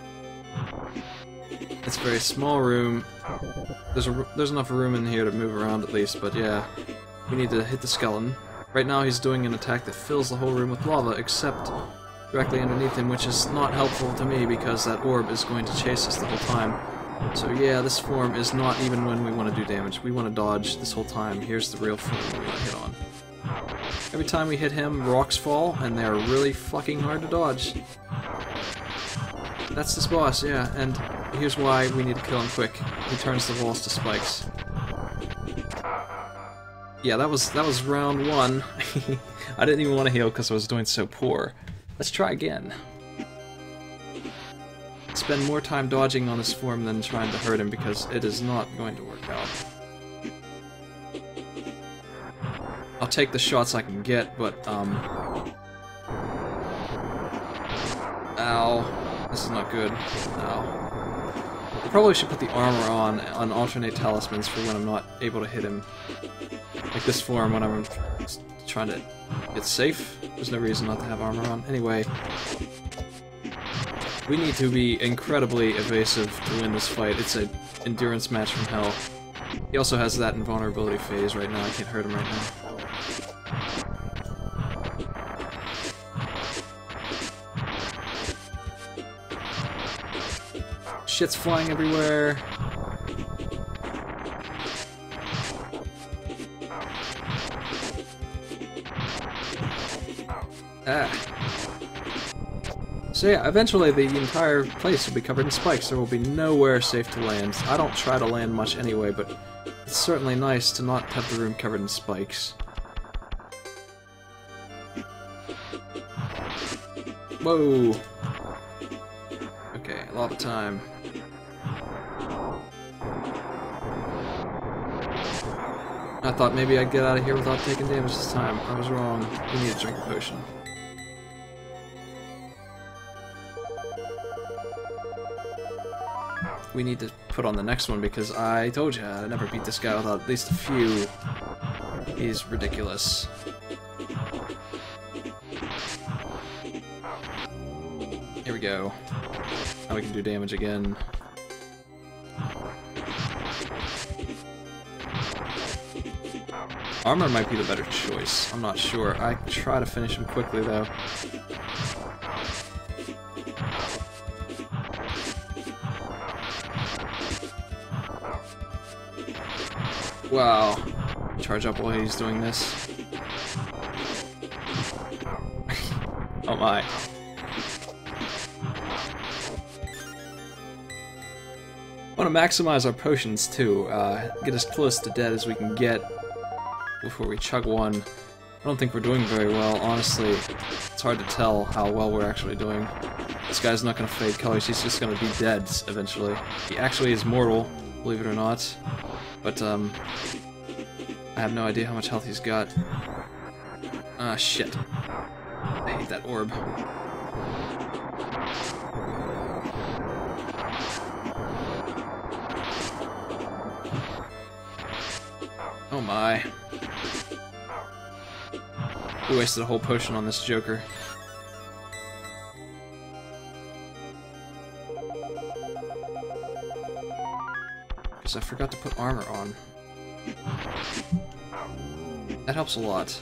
A: It's a very small room. There's enough room in here to move around at least, but yeah. We need to hit the skeleton. Right now he's doing an attack that fills the whole room with lava, except directly underneath him, which is not helpful to me because that orb is going to chase us the whole time. So yeah, this form is not even when we want to do damage. We want to dodge this whole time. Here's the real form we want to hit on. Every time we hit him, rocks fall, and they're really fucking hard to dodge. That's this boss, yeah, and here's why we need to kill him quick. He turns the walls to spikes. Yeah, that was round 1. I didn't even want to heal because I was doing so poor. Let's try again. Spend more time dodging on his form than trying to hurt him because it is not going to work out. I'll take the shots I can get, but ow. This is not good. Ow. probably should put the armor on alternate talismans for when I'm not able to hit him. Like this form when I'm trying to get safe. There's no reason not to have armor on. Anyway, we need to be incredibly evasive to win this fight. It's an endurance match from hell. He also has that invulnerability phase right now. I can't hurt him right now. Shit's flying everywhere. So yeah, eventually the entire place will be covered in spikes. There will be nowhere safe to land. I don't try to land much anyway, but it's certainly nice to not have the room covered in spikes. Whoa! Okay, lava time. I thought maybe I'd get out of here without taking damage this time. I was wrong. We need to drink a potion. We need to put on the next one because I told you I never beat this guy without at least a few. He's ridiculous. Here we go. Now we can do damage again. Armor might be the better choice. I'm not sure. I try to finish him quickly though. Wow. Charge up while he's doing this. Oh my. I want to maximize our potions too. Get as close to dead as we can get before we chug one. I don't think we're doing very well, honestly. It's hard to tell how well we're actually doing. This guy's not going to fade colors, he's just going to be dead eventually. He actually is mortal, believe it or not. But, I have no idea how much health he's got. Ah, shit. I hate that orb. Oh my. We wasted a whole potion on this Joker. Because I forgot to put armor on. That helps a lot.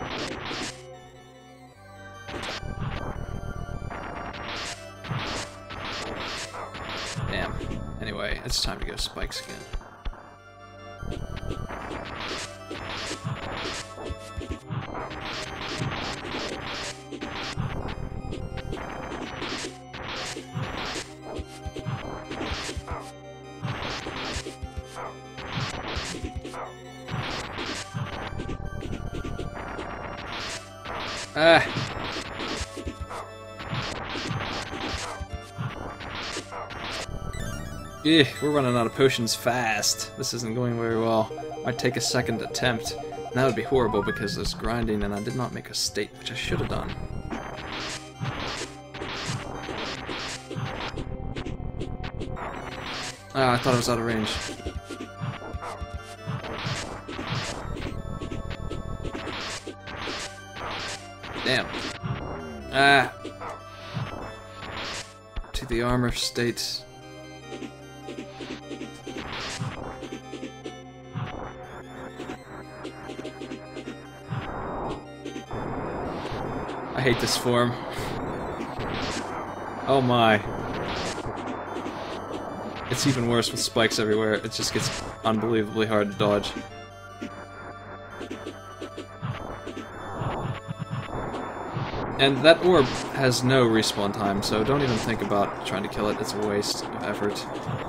A: Damn. Anyway, it's time to go spikes again. Ah! We're running out of potions fast. This isn't going very well. Might take a second attempt. And that would be horrible because there's grinding and I did not make a state, which I should have done. Ah, I thought I was out of range. Damn. Ah. To the armor state. I hate this form. Oh my. It's even worse with spikes everywhere. It just gets unbelievably hard to dodge. And that orb has no respawn time, so don't even think about trying to kill it. It's a waste of effort.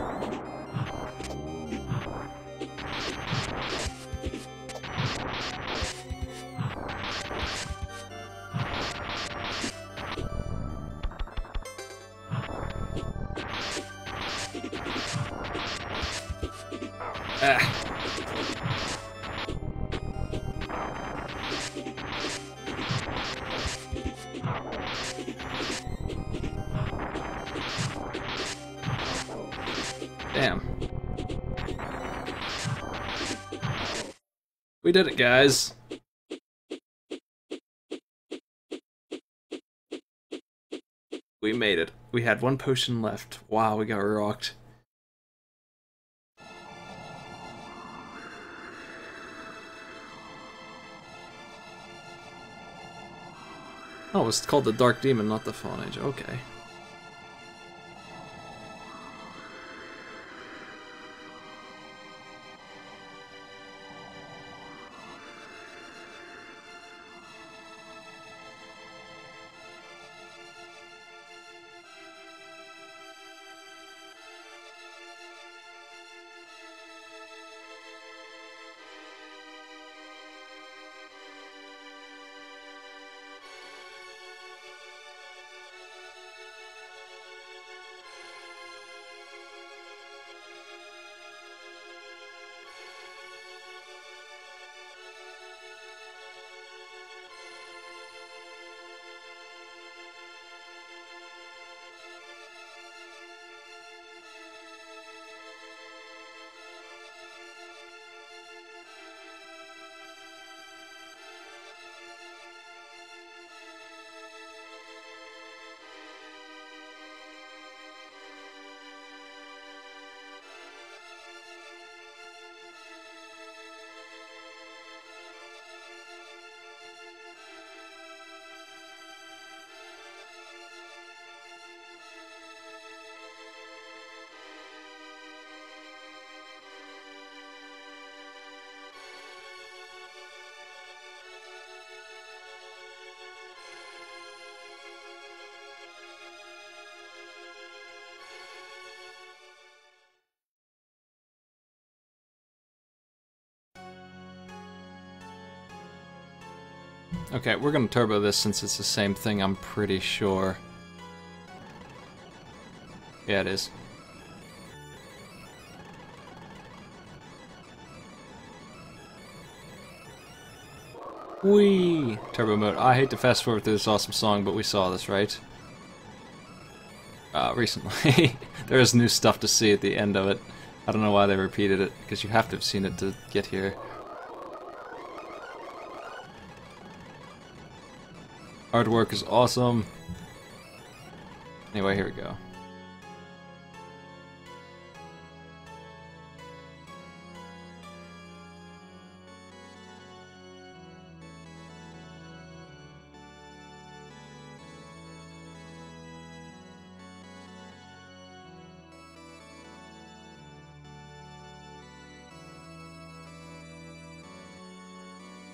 A: Ah. We did it, guys. We made it. We had one potion left. Wow, we got rocked. Oh, it's called the Dark Demon, not the Fallen Age. Okay. Okay, we're gonna turbo this since it's the same thing, I'm pretty sure. Yeah, it is. Whee! Turbo mode. I hate to fast forward through this awesome song, but we saw this, right? Recently. There is new stuff to see at the end of it. I don't know why they repeated it, because you have to have seen it to get here. Artwork is awesome. Anyway, here we go.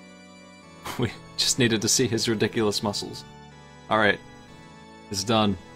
A: We just needed to see his ridiculous muscles. Alright, it's done.